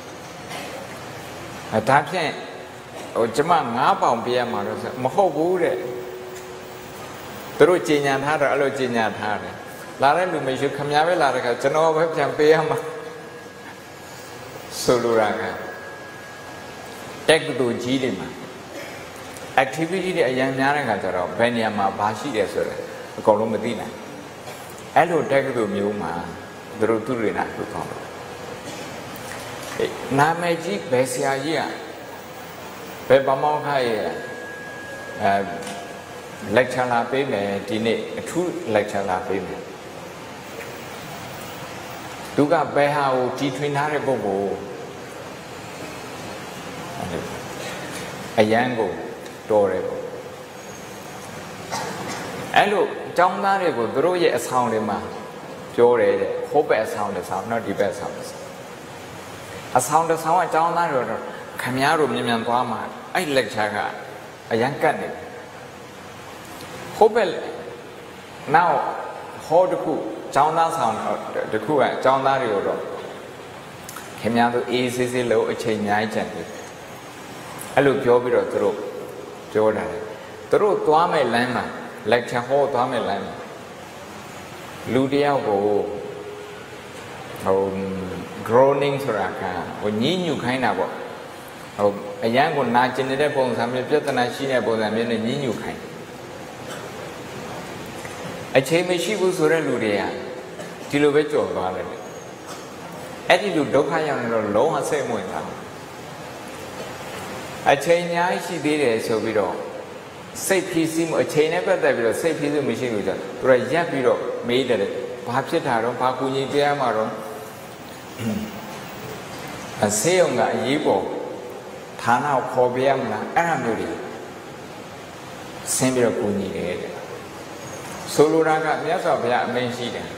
Speaker 1: ။အဲဒါဖြင့်ဟိုကျမ၅ပေါင်ပြရမှာလို့ဆိုမဟုတ်ဘူးတဲ့သူတို့ကြီးညာထားတော့အဲ့လိုကြီးညာထားတယ်လာတဲ့လူမရှိခမည်းပဲလာတဲ့ခါကျွန်တော်ပဲပြန်ပေးရမှာဆိုလိုတာကတက္ကသိုလ်ကြီးတွေမှာ activity တွေအရင်များတဲ့ခါကျတော့ဘယ်နေရာမှာဘာရှိတယ်ဆိုတော့အကုန်လုံးမသိနိုင်အဲ့လိုတက္ကသိုလ်မျိုးမှာသူတို့သူတွေနာလို့ကောင်းတယ်နာမည်ကြီးဘယ်ဆရာကြီးอ่ะဘယ်ဗမောက္ခရဲ့အဲ lecture လာပေးမယ်ဒီနေ့အထူး lecture လာပေးမယ်သူကဘယ်ဟာကိုကြီးထွင်ထားတဲ့ပုဂ္ဂိုလ်အရန်ကိုတော်တယ်ပေါ့အဲ့လိုအကြောင်းသားတွေကိုသူတို့ရဲ့အဆောင်တွေမှာပြောတယ်တဲ့ဟိုဘက်အဆောင်တစ်ဆောင်နောက်ဒီဘက်အဆောင်တစ်ဆောင်အဆောင်တစ်ဆောင်အကြောင်းသားတွေတော့ခမည်းတော်မြန်မြန်သွားမှာအဲ့ lecture ကအရန်ကတ်နေဟိုဘက်နောက်ဟောတခုကျောင်းသားဆောင်တခုကကျောင်းသားတွေကိုတော့ခင်ဗျားတို့အေးဆေးဆေးလို့အချိန်အများကြီးကျန်တယ်အဲ့လိုပြောပြီးတော့သူတို့ပြောတာလေသူတို့သွားမဲ့လမ်းမှာ lecture hall သွားမဲ့လမ်းမှာလူတယောက်ကိုဟို groaning ဆိုတာကဟိုညှဉ်းညူခိုင်းတာပေါ့ဟိုအရန်ကိုနာကျင်နေတဲ့ပုံစံမျိုးပြဿနာရှိတဲ့ပုံစံမျိုးနဲ့ညှဉ်းညူခိုင်းအချိန်မရှိဘူးဆိုတဲ့လူတွေကဒီလိုပဲကြော်သွားတယ်အဲ့ဒီလူဒုက္ခရောက်နေတော့လုံးဝစိတ်ဝင်တာအချိန်များရှိသေးတယ်ဆိုပြီးတော့စိတ်ဖြစ်စီမှုအချိန်နဲ့ပတ်သက်ပြီးတော့စိတ်ဖြစ်စီမရှိဘူးကြသူကရက်ပြီးတော့မေးတယ်ဘာဖြစ်တာတော့ဘာကူညီပေးရမှာတော့အစေုံကအရေးပေါ်ဌာနကိုခေါ်ပေးရမလားအဲ့ဒါမျိုးတွေဆင်းပြီးတော့ကူညီတယ်တဲ့ဆိုလိုတာကမြတ်စွာဘုရားအမိန့်ရှိတယ်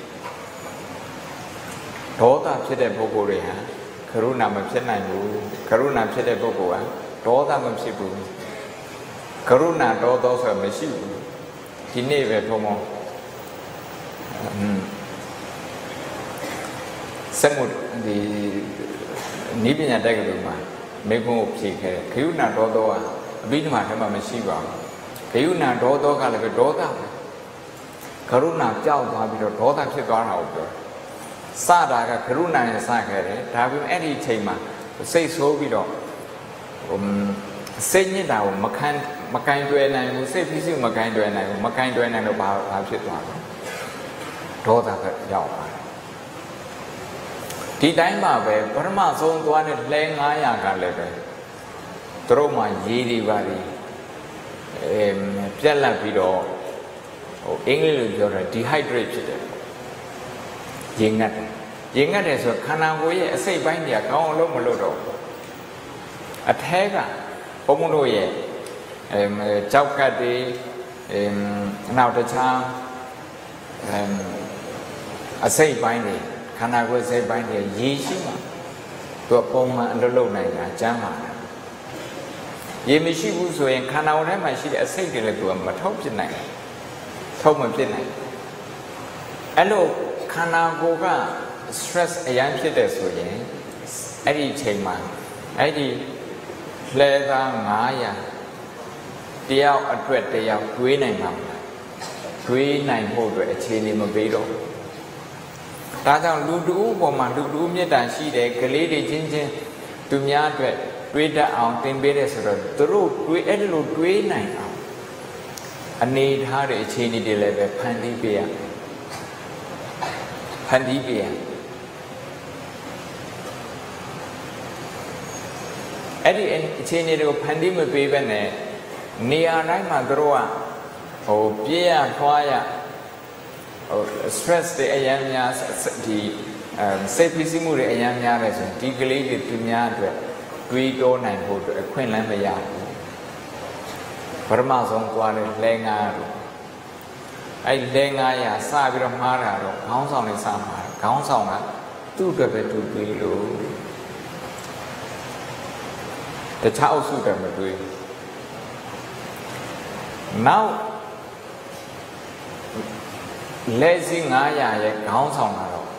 Speaker 1: ဒေါသဖြစ်တဲ့ပုဂ္ဂိုလ်တွေဟာကရုဏာမဖြစ်နိုင်ဘူးကရုဏာဖြစ်တဲ့ပုဂ္ဂိုလ်ဟာဒေါသမဖြစ်ဘူးကရုဏာဒေါသောဆိုမရှိဘူးဒီနေ့ပဲဘုံဘုံစက်မှုဒီနိဗ္ဗာန်တက်ကလေးမှာမေခွန်းကိုဖြေခဲ့တယ်ကရုဏာဒေါသောကအဘိဓမ္မာထဲမှာမရှိပါဘူးကရုဏာဒေါသောကလည်းဒေါသပဲကရုဏာကြောက်သွားပြီးတော့ဒေါသဖြစ်သွားတာကိုပြောစတာကကရုဏာနဲ့စခဲ့တယ်ဒါပေမဲ့အဲ့ဒီအချိန်မှာစိတ်ဆိုးပြီးတော့ဟိုစိတ်ညစ်တာကိုမခံမကင်တွယ်နိုင်ဘူးစိတ်ဖြစ်စီမကင်တွယ်နိုင်ဘူးမကင်တွယ်နိုင်တော့ဘာဘာဖြစ်သွားလဲဒေါသကရောက်သွားတယ်ဒီတိုင်းမှာပဲပထမဆုံးသွားတဲ့လဲငါးရာကလည်းပဲသူတို့မှရေဒီပါလိအဲပြက်လက်ပြီးတော့ဟိုအင်္ဂလိပ်လိုပြောတာ dehydrate ဖြစ်တယ်ရေငတ်တယ်ရေငတ်တယ်ဆိုခန္ဓာကိုယ်ရဲ့အစိတ်ပိုင်းတွေကကောင်းအောင်လုပ်မလုပ်တော့အထဲကဘုံဘုံတို့ရဲ့အဲကြောက်ကတ်တွေအဲနောက်တခြားအဲအစိတ်ပိုင်းတွေခန္ဓာကိုယ်စိတ်ပိုင်းတွေရေရှိမှသူကပုံမှန်အလုပ်လုပ်နိုင်တာကျမ်းပါရေမရှိဘူးဆိုရင်ခန္ဓာကိုယ်ထဲမှာရှိတဲ့အစိတ်တွေလည်းသူကမထုတ်ပြနိုင်ထုတ်မဖြစ်နိုင်အဲ့လိုခန္ဓာကိုယ်က stress အရင်ဖြစ်တယ်ဆိုရင်အဲ့ဒီအချိန်မှာအဲ့ဒီလဲသားငါးရာတရားအတွက်တရားတွေးနိုင်မှာတွေးနိုင်ဖို့အတွက်အခြေအနေမပေးတော့ဒါကြောင့်လူတူပေါ်မှာလူတူမေတ္တာရှိတယ်ကလေးတွေချင်းချင်းသူများအတွက်တွေးတတ်အောင်သင်ပေးတယ်ဆိုတော့သူတို့တွေးအဲ့ဒီလိုတွေးနိုင်အောင်အနေထားတဲ့အခြေအနေတွေလည်းပဲဖန်တီးပေးရဖန်တီးပေးရအဲ့ဒီအခြေအနေတွေကိုဖန်တီးမပေးဘဲနဲ့နေရာတိုင်းမှာသူတို့ကဟိုပြေးရထွားရဟို stress တွေအများများဒီစိတ်ဖိစီးမှုတွေအများများတယ်ဆိုရင်ဒီကလေးတွေသူများအတွက်တွေးတောနိုင်ဖို့အတွက်အခွင့်အလမ်းမရဘူးပထမဆုံးသွားတယ်လဲငါတို့အဲ့လဲငါရစပြီးတော့မှားတာတော့ခေါင်းဆောင်နေစမှာခေါင်းဆောင်ကသူ့အတွက်ပဲသူတွေးလို့တခြားအုပ်စုတွေမတွေးနောက်လဲစီငါးရာရဲ့ခေါင်းဆောင်တာတော့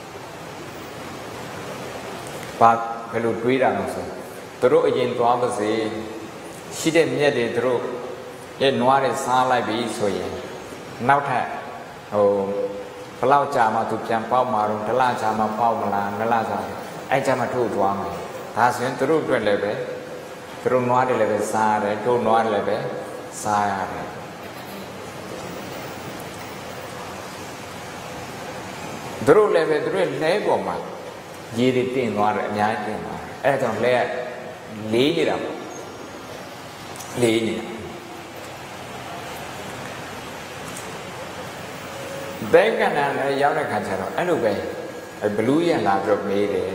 Speaker 1: ဘာဘယ်လိုတွေးတာလဲဆိုသူတို့အရင်သွားပါစေရှိတဲ့မြက်တွေသူတို့ရဲ့နွားတွေစားလိုက်ပြီဆိုရင်နောက်ထပ်ဟိုဘယ်လောက်ကြာမှသူပြန်ပေါက်မှာတော့တစ်လကြာမှပေါက်မလားနှစ်လကြာအဲ့ကြမှာထုတ်သွားမယ်ဒါဆိုရင်သူတို့အတွက်လည်းပဲသူတို့နွားတွေလည်းပဲစားရတယ်တို့နွားတွေလည်းပဲစားရတယ်သူတို့လည်းပဲသူတို့လဲပေါ်မှာရေတွေတင်သွားတယ်အများကြီးတင်သွားတယ်အဲ့ဒါကြောင့်လဲလေးနေတာပေါ့လေးနေတာဘယ်ကဏ္ဍနဲ့ရောက်တဲ့ခါကျတော့အဲ့လိုပဲဘလူးရလာပြီးတော့မေးတယ်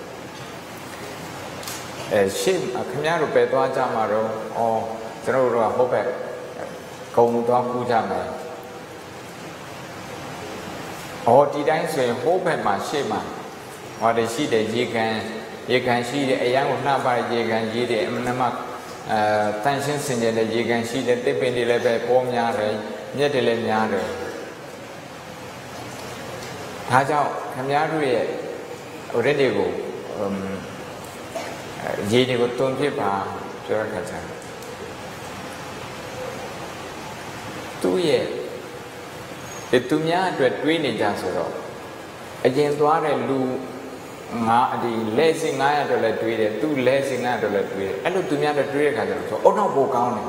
Speaker 1: အဲရှေ့ခင်ဗျားတို့ပဲသွားကြမှာတော့ဩကျွန်တော်တို့ကဟုတ်ပဲဂုံသွားကူးကြမယ်ဩဒီတိုင်းဆိုရင်ဟိုးဘက်မှာရှေ့မှာဟောတယ်ရှိတယ်ရေကန်ရေကန်ရှိတယ်အရန်ကိုနှပ်ပါရေကန်ရေးတယ်အမှန်မှအဲတန်ရှင်းစင်ကြယ်တဲ့ရေကန်ရှိတယ်တစ်ပင်တွေလည်းပဲပေါ်များတယ်မြက်တွေလည်းများတယ်ဒါကြောင့်ခင်ဗျားတို့ရဲ့ဟိုရက်တွေကိုရေတွေကိုတွန်းပြပါပြောရခါကြတယ်သူ့ရဲ့ဒီသူများအတွက်တွေးနေကြဆိုတော့အရင်သွားတဲ့လူငါဒီလဲစင်ငါးရာတော့လည်းတွေးတယ်သူ့လဲစင်ငါးရာတော့လည်းတွေးတယ်အဲ့လိုသူများတွေတွေးတဲ့ခါကျတော့ဆိုအုတ်နောက်ပိုကောင်းတယ်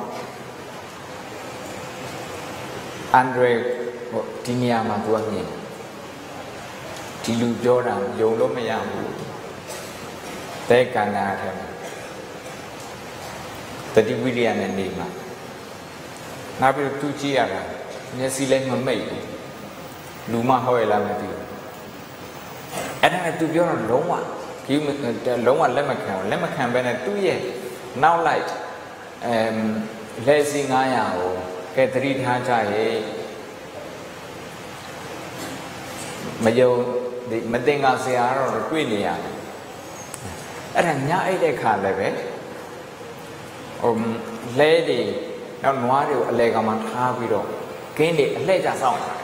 Speaker 1: အန်ဒရေဟိုဒီနေရာမှာသူကမြင်ဒီလူပြောတာယုံလို့မရဘူးတဲ့ကံနာထဲမှာတတိဝိရိယနဲ့နေမှာနောက်ပြီးတော့သူကြည့်ရတာမျက်စိလည်းမမိတ်ဘူးလူမဟုတ်ရလားမသိဘူးအဲ့ဒါနဲ့သူပြောတော့လုံးဝကြီးလုံးဝလက်မခံဘူးလက်မခံဘဲနဲ့သူ့ရဲ့နောက်လိုက်အမ်လဲစီငါးရာကိုကဲသတိထားကြရဲ့မယုံဒီမတင်ကဆရာတော့တွေ့နေရတယ်အဲ့ဒါညအိတ်တဲ့ခါလည်းပဲဟိုလဲတွေနောက်နွားတွေကိုအလဲကမှထားပြီးတော့ကင်းတွေအလှည့်ကြဆောင်တာ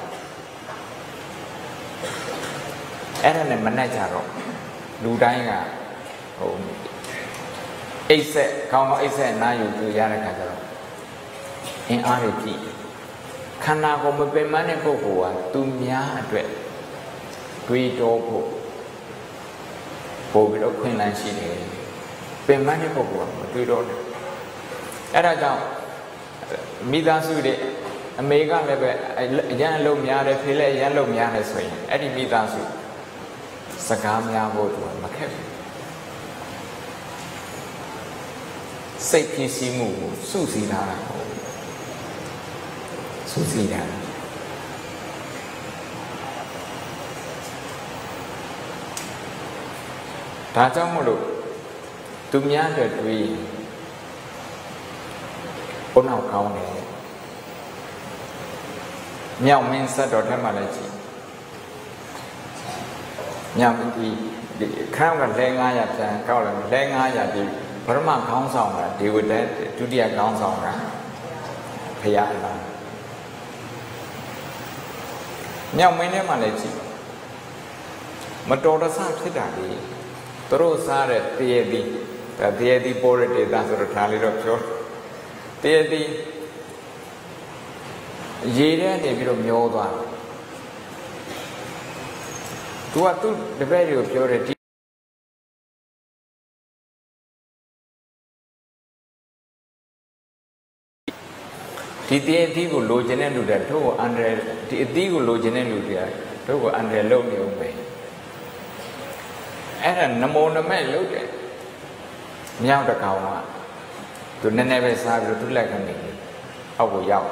Speaker 1: အဲ့ဒါနဲ့မနှက်ကြတော့လူတိုင်းကဟိုအိတ်ဆက်ခေါင်းအိတ်ဆက်နားယူကြရတဲ့ခါကျတော့အင်းအားတွေကြည့်ခန္ဓာကိုယ်မပင်မတဲ့ပုဂ္ဂိုလ်ကသူများအတွက်တွေးတောဖို့ပို့ပြီးတော့ခွင့်လန်းရှိတယ်ပင်မတဲ့ပုဂ္ဂိုလ်ကမတွေးတော့တယ်အဲ့ဒါကြောင့်မိသားစုတွေအမေကလည်းပဲအရန်အလုံးများတယ်ဖေလည်းအရန်လုံးများတယ်ဆိုရင်အဲ့ဒီမိသားစုစကားများဖို့သူကမခက်ဘူးစိတ်ဖြစ်စီမှုကိုစုစည်းထားတာပေါ့စုစည်းတာဒါကြောင့်မလို့သူများတွေတွေးဘုံနောက်ကောင်းတယ်မြောက်မင်းဆက်တော်ထက်မှလည်းကြည့်မြောက်ဒီခန်းကလဲငါးရာပြန်ကောက်တယ်လဲငါးရာဒီပရမခေါင်းဆောင်ကဒေဝဒတ်ဒုတိယခေါင်းဆောင်ကဖရာအလားမြောက်မင်းထဲမှာလည်းကြည့်မတော်တဆဖြစ်တာလေသူတို့စားတဲ့တရေဒီတရေဒီပေါ်တဲ့ဒေတာဆိုတော့ဒါလေးတော့ပြော Tia di Yere ne biro myoda. Tua tu the very of purity. Titia di go logene lu that to under the go logene lu dia to go under low new way. Era Namona May look at Meow the cow to never side to like a name. I will yell.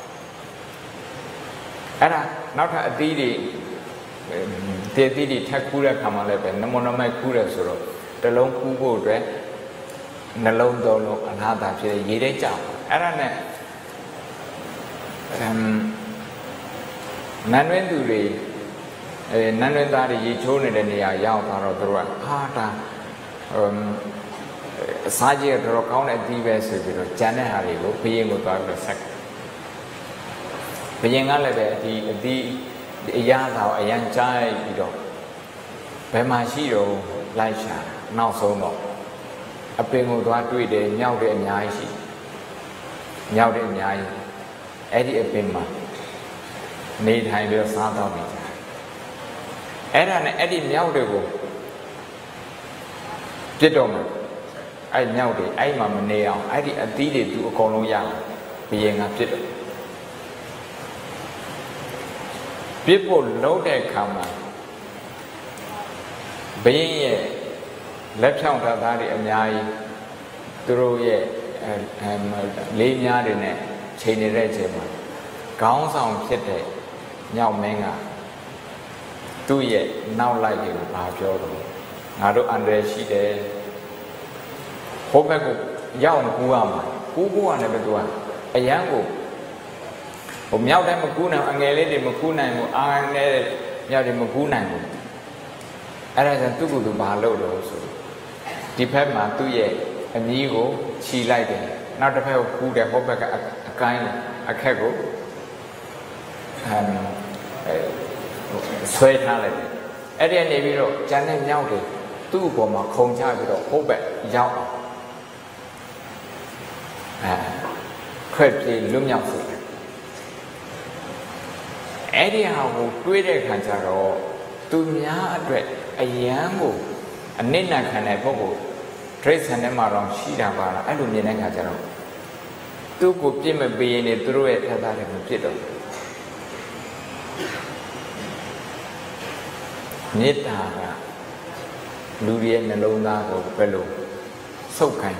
Speaker 1: Era not a didi, the didi takura kamalep and Namona May Kura soro, the long kubo dress, and the long dolo and how that yere jump. Era um Nanwenduri. Nanwendari Yichon and the Ayao Taro Hata Saji at Rokan at the West, Jana Haribo, paying with the second. Paying all of the Yada, a young child, Pemashiro, Laisha, now so no. A ping with what we did, Yaude and Yaishi, Yaude and Yai, Eddie Epima, need Hider Santa. Era and Eddie Nyaude Jedom. I Nyaude, I Mamma Neo, I did a deed to a Colonia, being a Jedom. People know their karma. Being a left hand of that and Yai through ye and lean yard in a chain regiment. Gowns on Kite, Nyau Menga. Two years now like you are Jordan. I don't understand it. Hope I go young Guama, Gugu and never do a young go. From Yauda Makuna and a lady Makuna and Arne Yadi Makuna. And I said to go to Balo also. Depend my two years, a Nigo, she like it. Not a pair of food, I hope a kind, a kego. Sweat holiday. At the end of it, Janet Yaude, two for my concha with a hope at Yao. Quickly, Lumia. Anyhow, who created Kansaro, to Mia, a Yango, a Nina can I bobo, trace and Emaron, Shida, I don't mean a Kajaro. Two could be in it through it as I have a Nita Ludian and Lona or fellow, so kind.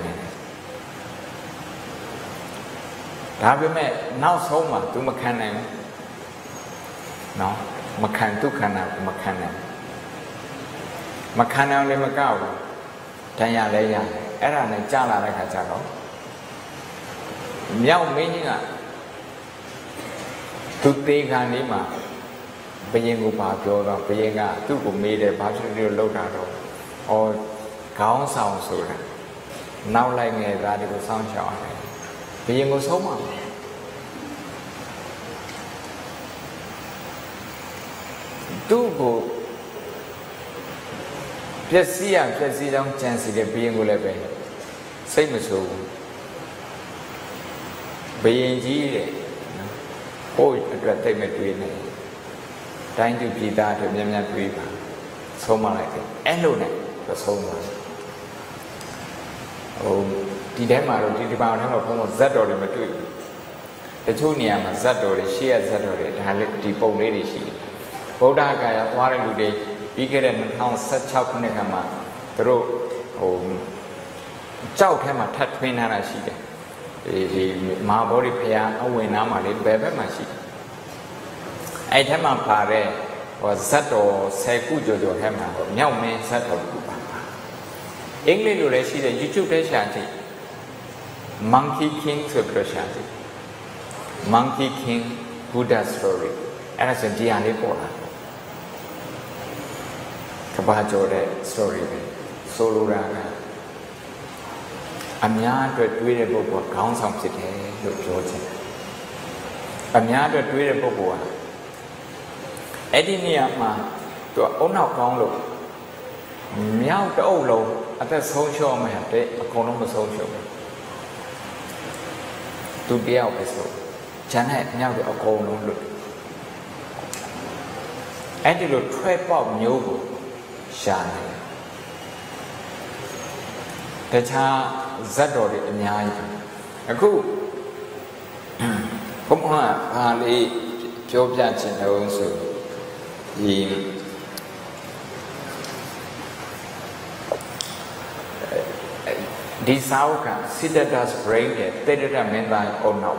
Speaker 1: Have you met now so much to Macanan? No, Macan to Cana, Macanan. Macana de Macau, Tanya Leia, Eran and Jala like a jalo. Meow meaning to take Anima. Being Upapio, being a two made a partially load or Gaon sound so. Now like a radical sound shot. Being was so much. Do go just see a just see them chance of being will be same as so. Being G. Oh, I take me to it. Trying to be that to Yamna River. So much like it. And no, but so much. Oh, the Dema, the Dema, of Zador, the Tunia, Zador, she has Zador, the Pope lady she. Boda Gaya, Warren today, bigger than how such how Kunekama, through home. Chow came a touch when I see the Marbori Pia, away Nama, the Bebe Mashi. I tell my pare was Sato, Sekujo, Hammer, young man Sato. English to see the YouTube Shanti. Monkey King to Shanti. Monkey King Buddha story. And I said, Gianni Pona. Kabajo story. Solo Raga. I'm not to tweet a book of Council City, Georgia. I'm not to tweet a book. Edinia to own our Congo. Meow the old low at the social man, a Colombo social. သူတယောက်ပဲဆိုဂျန်နဲ့မြောက်တဲ့အကုန်လုံးလွတ်အဲ့ဒီလိုထွက်ပေါက်မျိုးကိုရှာနေတယ်တခြားဇတ်တော်တွေအများကြီးအခုဘုရားဘာလေးပြောပြချင်တော့ဆိုဒီဒီစာအုပ်က Siddhartha's brain ရဲ့တေတ္တမင်းသားအုံနောက်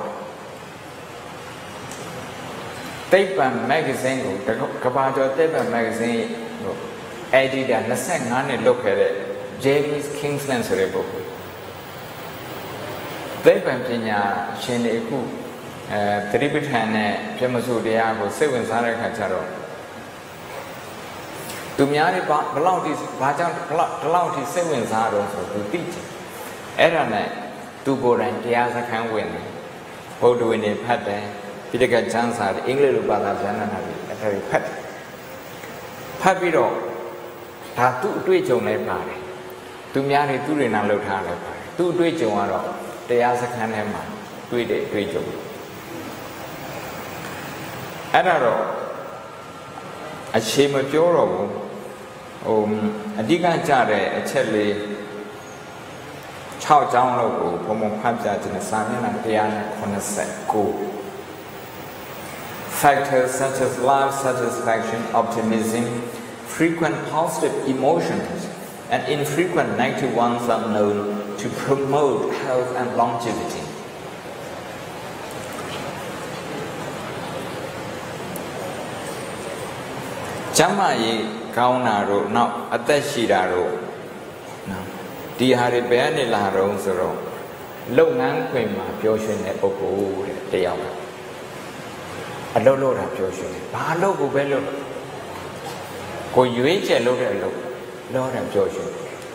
Speaker 1: တိပ္ပံ magazine ကိုကဘာကျော်တိပ္ပံ magazine ကို editor twenty-fiveနှစ်လုပ်ခဲ့တဲ့ James Kingsland ဆိုတဲ့ပုဂ္ဂိုလ်တိပ္ပံပညာရှင်တွေအခုအဲသတိပဋ္ဌာန်နဲ့ပြမစုတရားကိုစိတ်ဝင်စားတဲ့အခါကျတော့သူများတွေဘာဘလောက်ဒီဘာကြောင့်ဘလောက်ဘလောက်ဒီစိတ်ဝင်စားတော့ဆိုသူသိချင်အဲ့ဒါနဲ့သူကိုယ်တိုင်တရားစခန်းဝင်တယ်ဗုဒ္ဓဝင်တွေဖတ်တယ်ပိဋကကျမ်းစာတွေအင်္ဂလိပ်လိုဘာသာပြန်လာတာတွေအဲ့ဒါတွေဖတ်တယ်ဖတ်ပြီးတော့ဒါသူ့အတွေ့အကြုံလည်းပါတယ်သူများတွေသူတွေနာလှုပ်ထားလည်းပါတယ်သူ့အတွေ့အကြုံကတော့တရားစခန်းထဲမှာတွေ့တဲ့အတွေ့အကြုံအဲ့ဒါတော့အခြေမပြောတော့ဘူးဟိုအဓိကကြတဲ့အချက်လေးsixကြောင်းလောက်ကိုဘုံဘုံဖတ်ပြခြင်းစာမျက်နှာone ninety-nine factors such as life satisfaction, optimism, frequent positive emotions, and infrequent negative ones are known to promote health and longevity. ကျမ်းမာရေးကောင်းတာတို့နောက်အသက်ရှိတာတို့နော်ဒီဟာတွေဘယ်ကနေလာတော့ဆိုတော့လုပ်ငန်းခွင်မှာပျော်ရွှင်တဲ့ပုဂ္ဂိုလ်တဲ့တယောက်အလုပ်လုပ်တာပျော်ရွှင်တယ်ဘာလုပ်ကိုပဲလုပ်ကိုရွေးချယ်လုပ်တဲ့အလုပ်လုပ်တာပျော်ရွှင်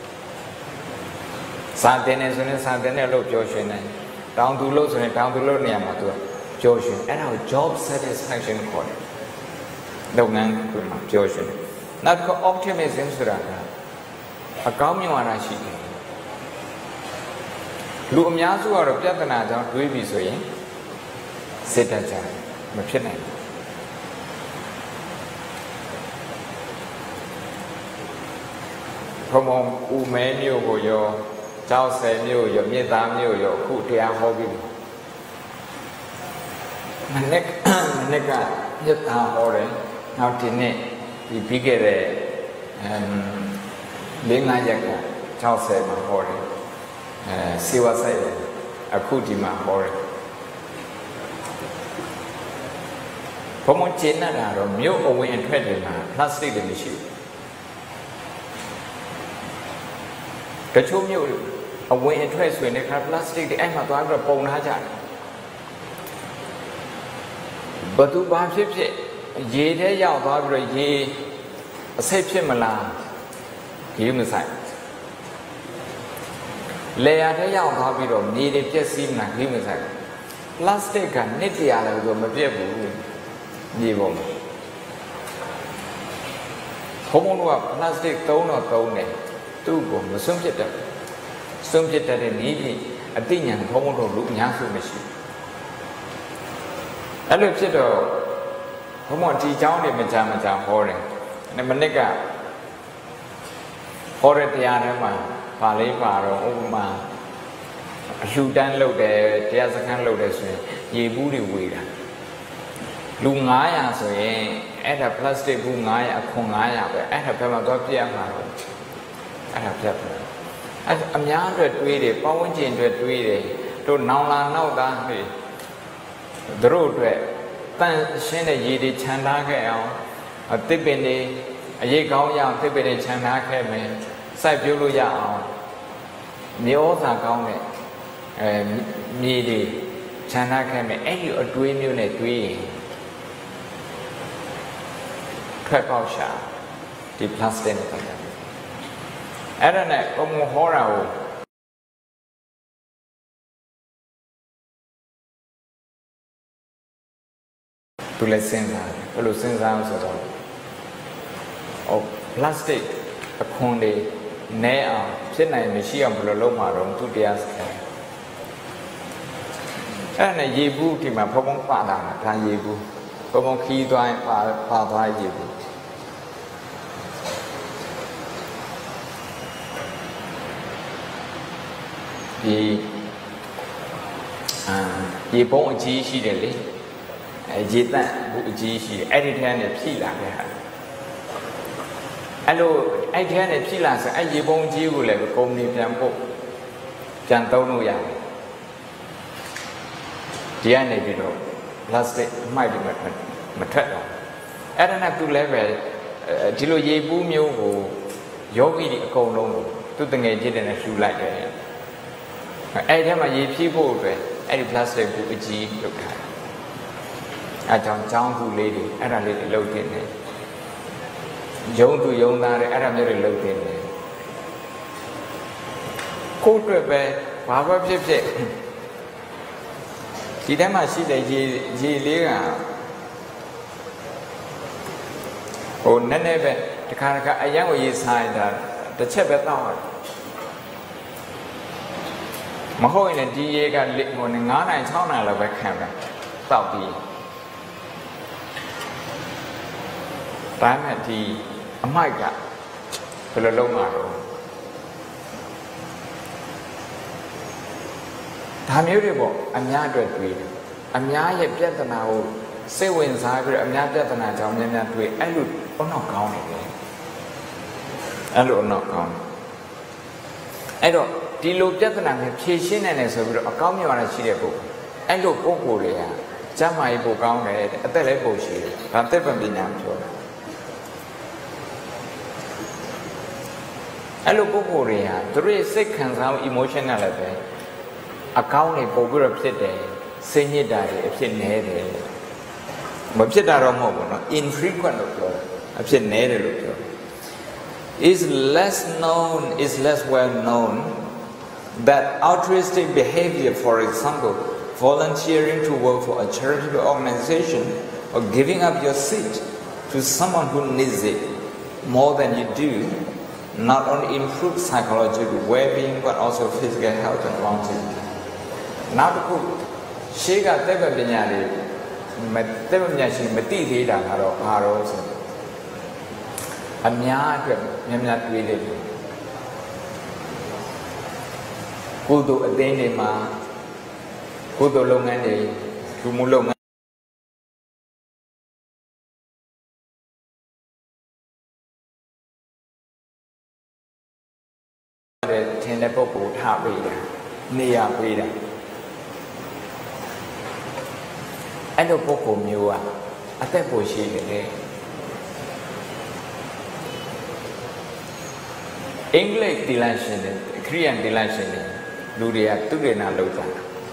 Speaker 1: စာတင်နေဆိုရင်စာတင်တဲ့အလုပ်ပျော်ရွှင်တယ်တောင်သူလုပ်ဆိုရင်တောင်သူလုပ်နေရမှာသူကပျော်ရွှင်အဲ့ဒါကို job satisfaction ခေါ်တယ်လုပ်ငန်းခွင်မှာပျော်ရွှင်တယ်နောက်တစ်ခု optimism ဆိုတာကအကောင်းမြင်လာရှိတယ်လူအများစုကတော့ပြဿနာကြောင့်တွေးပြီးဆိုရင်စိတ်တကြမဖြစ်နိုင်ဘူးဘုံဘုံဦးမဲမျိုးကိုရောကျောက်ဆယ်မျိုးရောမြစ်သားမျိုးရောအခုတရားဟောပြီးမနေ့မနေ့ကမြစ်သားဟောတယ်နောက်ဒီနေ့ဒီပြီးခဲ့တဲ့အမ်လေးငါးရက်ကကျောက်ဆယ်မှာဟောတယ်အဲစေဝဆိုင်အခုဒီမှာဟောတယ်ဘုံမကျင်းတာတော့မြို့အဝင်အထွက်တွေမှာ plastic တွေမရှိဘူးတချို့မြို့အဝင်အထွက်ဆိုရင်လည်း plastic တွေအဲ့မှာသွားပြီးတော့ပုံထားကြတယ်ဘသူဘာဖြစ်ဖြစ်ရေထဲရောက်သွားပြီးတော့ရေအဆိပ်ဖြစ်မလားဒီမဆိုင်လေယာထဲရောက်သွားပြီးတော့မြေတွေပြည့်စည်မလားဒီမဆိုင် plastic ကနှစ်တရာလည်းဆိုမပြည့်ဘူးမြေပေါ်မှာဘုံဘုံက plastic သုံးတော့သုံးတယ်သူ့ကိုမစွန့်ပစ်တတ်စွန့်ပစ်တတ်တဲ့နည်းဖြင့်အသိဉာဏ်ဘုံဘုံတို့လူအများစုမရှိအဲ့လိုဖြစ်တော့ဘုံဘုံဒီเจ้าတွေမကြမကြဟောတယ်မနစ်ကဟောတဲ့တရားထဲမှာပါလေးပါတော့ဥပမာအလှူဒန်းလုပ်တယ်တရားစခန်းလုပ်တယ်ဆိုရင်ရေဘူးတွေဝေတာလူnine hundredဆိုရင်အဲ့ဒါ plastic ဘူးnine hundredအခွန်nine hundredပဲအဲ့ဒါဘယ်မှာသွားပြရမှာလဲအဲ့ဒါပြတ်တယ်အဲ့အများအတွက်တွေးတယ်ပတ်ဝန်းကျင်အတွက်တွေးတယ်တို့နောင်လာနောက်သားတွေတို့အတွက်တန်ရှင်းတဲ့ရေတွေခြံထားခဲ့အောင်အသစ်ပင်တွေအရေးကောင်းရအောင်သစ်ပင်တွေခြံထားခဲ့မယ်စိုက်ပျိုးလို့ရအောင်မြေဩဇာကောင်းတဲ့အဲမြေတွေခြံထားခဲ့မယ်အဲ့ဒီအတွေးမျိုးနဲ့တွေးရင်ထွက်ပေါက်ရှာဒီ plastic နဲ့ပတ်သက်တယ်အဲ့ဒါနဲ့ဘုံဟောတာကိုသူလည်းစဉ်းစားတယ်ဘယ်လိုစဉ်းစားအောင်ဆိုတော့ဟို plastic အခွန်တွေနဲအောင်ဖြစ်နိုင်မရှိအောင်ဘယ်လိုလုပ်မှာတော့သူတရားစခန်းအအဲ့နဲ့ရေဘူးဒီမှာဘုံဘုံပါလာတာဒါရေဘူးဘုံဘုံခီးသွားပါပါသွားရေဘူးဒီအာရေပုံးအကြီးရှိတယ်လေအဲရေတန့်ဘူးအကြီးရှိတယ်အဲ့ဒီထဲကနေဖြိလာတဲ့ဟာအဲ့လိုအဲ့ဒီထဲကနေဖြိလာဆိုအဲ့ရေပုံးကြီးကိုလည်းကုမ္ပဏီပြန်ပို့ပြန်သုံးလို့ရတယ်ဒီကနေပြီးတော့ plastic အမှိုက်တွေမထွက်မထွက်တော့အဲ့ဒါနဲ့သူလည်းပဲဒီလိုရေပူးမျိုးကိုယောဂီတွေအကုန်လုံးကိုသူတငယ်ချင်းတွေနဲ့လှူလိုက်တယ်အဲ့ဒီထဲမှာရေဖြည့်ဖို့အတွက်အဲ့ဒီ plastic ဘူးအကြီးလုပ်ထားတယ်အဲကြောင့်ကျောင်းသူလေးတွေအဲ့ဒါလေးတွေလုပ်တင်တယ်ယုံသူယုံသားတွေအဲ့ဒါမျိုးတွေလုပ်တင်တယ်ကိုယ့်အတွက်ပဲဘာပဲဖြစ်ဖြစ်ဒီထဲမှာရှိတဲ့ရေရေလေးကဟိုနည်းနည်းပဲတခါတခါအရန်ကိုရေဆိုင်တာတစ်ချက်ပဲတောက်ရတယ်မဟုတ်ရင်ဒီရေကဟိုငါးနိုင်ခြောက်နိုင်လောက်ပဲခံတာတောက်ပြီးဒါမှဒီအမိုက်ကဘယ်လိုလုပ်မှာတော့ဒါမျိုးတွေပေါ့အများအတွက်တွေ့တယ်အများရဲ့ပြဿနာကိုစိတ်ဝင်စားပြီးတော့အများပြဿနာကြောင့်များများတွေ့အဲ့လိုအနောက်ကောင်းနေတယ်အဲ့လိုအနောက်ကောင်းအဲ့တော့ဒီလိုပြဿနာမျိုးဖြေရှင်းနိုင်တယ်ဆိုပြီးတော့အကောင်းမြတ်ရရှိတဲ့ပုဂ္ဂိုလ်အဲ့လိုပုဂ္ဂိုလ်တွေကကျမ်းမာရေးပိုကောင်းတယ်အသက်လည်းပိုရှိတယ်ဒါသက်ပံပညာပြောတာအဲ့လိုပုဂ္ဂိုလ်တွေဟာသူတို့ရဲ့စိတ်ခံစားမှု emotion နဲ့လည်းပဲအကောင်းတွေပို့ပြီးတော့ဖြစ်တယ်စိတ်ညစ်တာတွေအဖြစ်နေတယ်မဖြစ်တာတော့မဟုတ်ဘူးเนาะ infrequent လို့ပြောတယ်အဖြစ်နေတယ်လို့ပြောတယ် is less known is less well known that altruistic behavior, for example volunteering to work for a charitable organization or giving up your seat to someone who needs it more than you do not only improve psychological well-being but also physical health and longevity. Now the coup, she got the Binyari, the Binyasi, Matiti, and Haros. A myard, I'm not really. Kudu a denima, Kudu Longani, Kumulong. The Popo Tabida, Nia Brida. And the Popo Mua, a tempo she English delightion, Korean delightion, Ludia, Tudena Lota.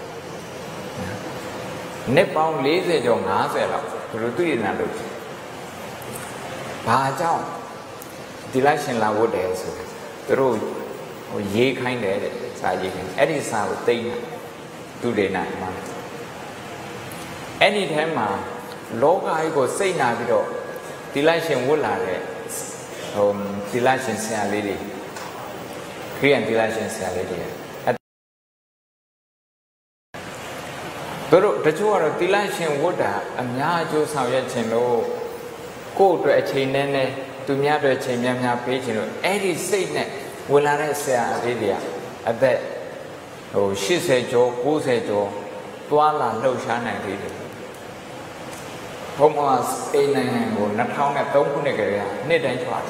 Speaker 1: Nepal lazy on Hazela, Tudena Lota. Pajao, delightion la wood answer. The road. Ye kind of it, any sound thing today night. Anytime, Loga I go say Navido, Delation Woolare, um, Delation Sia Lady, Korean Delation Sia Lady. But the two are Delation Woda, and Yajo Sayachino, go to a chain to Miata Chain page, any say when I say at that, oh, she said, Joe, who said, Joe, Tuala, no Shana did it. Thomas, a nine, not how I don't put a need and try.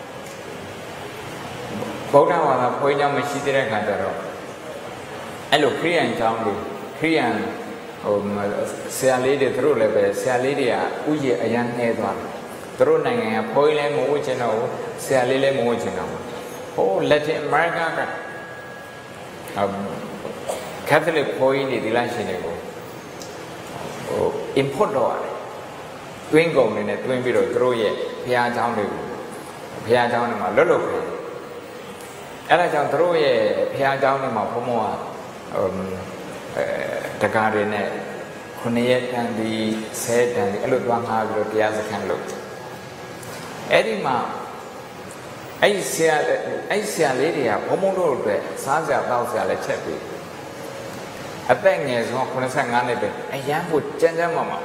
Speaker 1: Both our point of my city and hello, Korean town, Korean, um, say a lady through level, say a lady, Uji, a young head one. Through a poilen mochino, say a little mochino. Oh, Latin America, um, Catholic point is relationship. Oh, import Twingo in a twin video through it, Pia Town, Pia Town in my little place. Ella through it, Pia Town in my Pomoa, um, the garden, Kunyet and the said and the Elud one hard look, the other can look. Edima. I see a lady, a Pomodo, Saza, Balsa, a chappy. a thing is one for a second, a young would change a moment.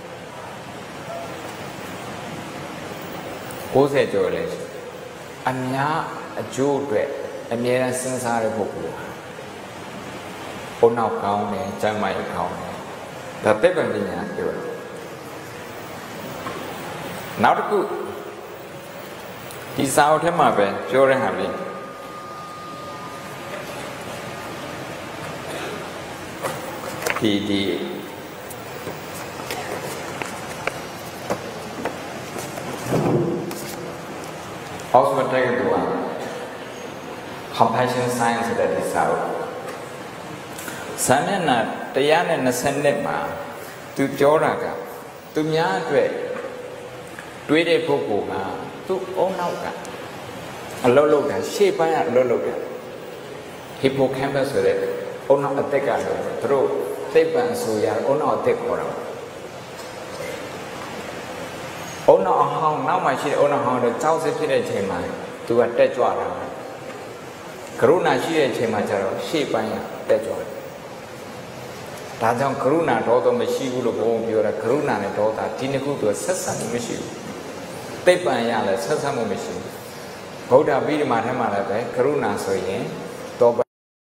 Speaker 1: Who said your age? I'm not a Jew, a mere since I a book. Oh, now count and jam my account. The paper didn't. Not good. He's out of my bed, you're happy. He did. Also, take it one. Compassion science that is out. Sanana, the young and the Sandema, to Joraga, to Miadre. Tweede popo nga tu onauka a lologa shape by a lologa hippocampus with it ona ateka through tepan soya ona atek for ona a hong now my shit ona hong the thousand feet chema to a tetwara Karuna she chema jaro shape by a tetwara Tajan Karuna daughter Meshigu of your Karuna and daughter Tinaku to a Sassan Meshigu Tepayala, Sasamo machine. Goda Vidi Matamala, Karuna Soye, Doba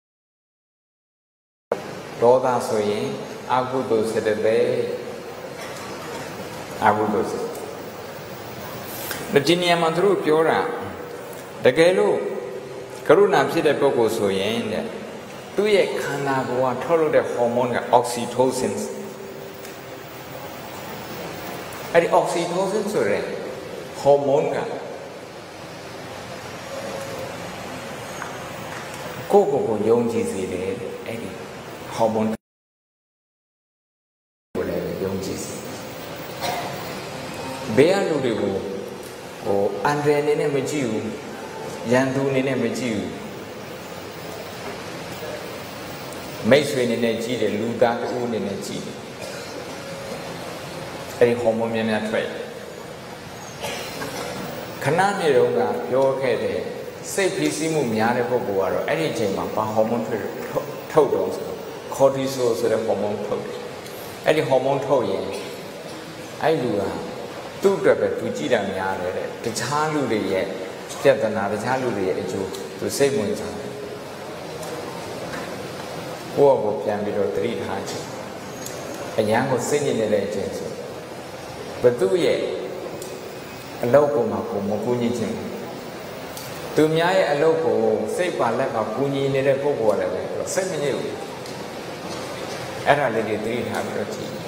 Speaker 1: Doda Soye, Agudo Sedebe Agudos. The Ginia Mandru Piora, the Galo, Karuna Pida Boko Soye, two ye Kanagua told the hormone oxytocin. At the oxytocin, sorry. Hormone ga Coco ko yong ji si le edi hormone ko le yong ji si be ya lu de ko ho andre ne ne ma ji u yan du ne ne ma ji u mai swai ne ne ji de lu da tu ne ne ji edi hormone mya mya twai Kanani Ronga, your head, say Pisimu Miana Boguaro, any chamber, hormone told cortisol, so the hormone told. Any hormone told ye. I do two drabber to Gida Miana, the Chalu yet, just another Chalu yet to save Munza. Who can be three times. A young was singing the legends. But do ye? A local Mako Mokuni. To me, a local, say Palaka Puni near a Pogo, seven years. And I did three hundred.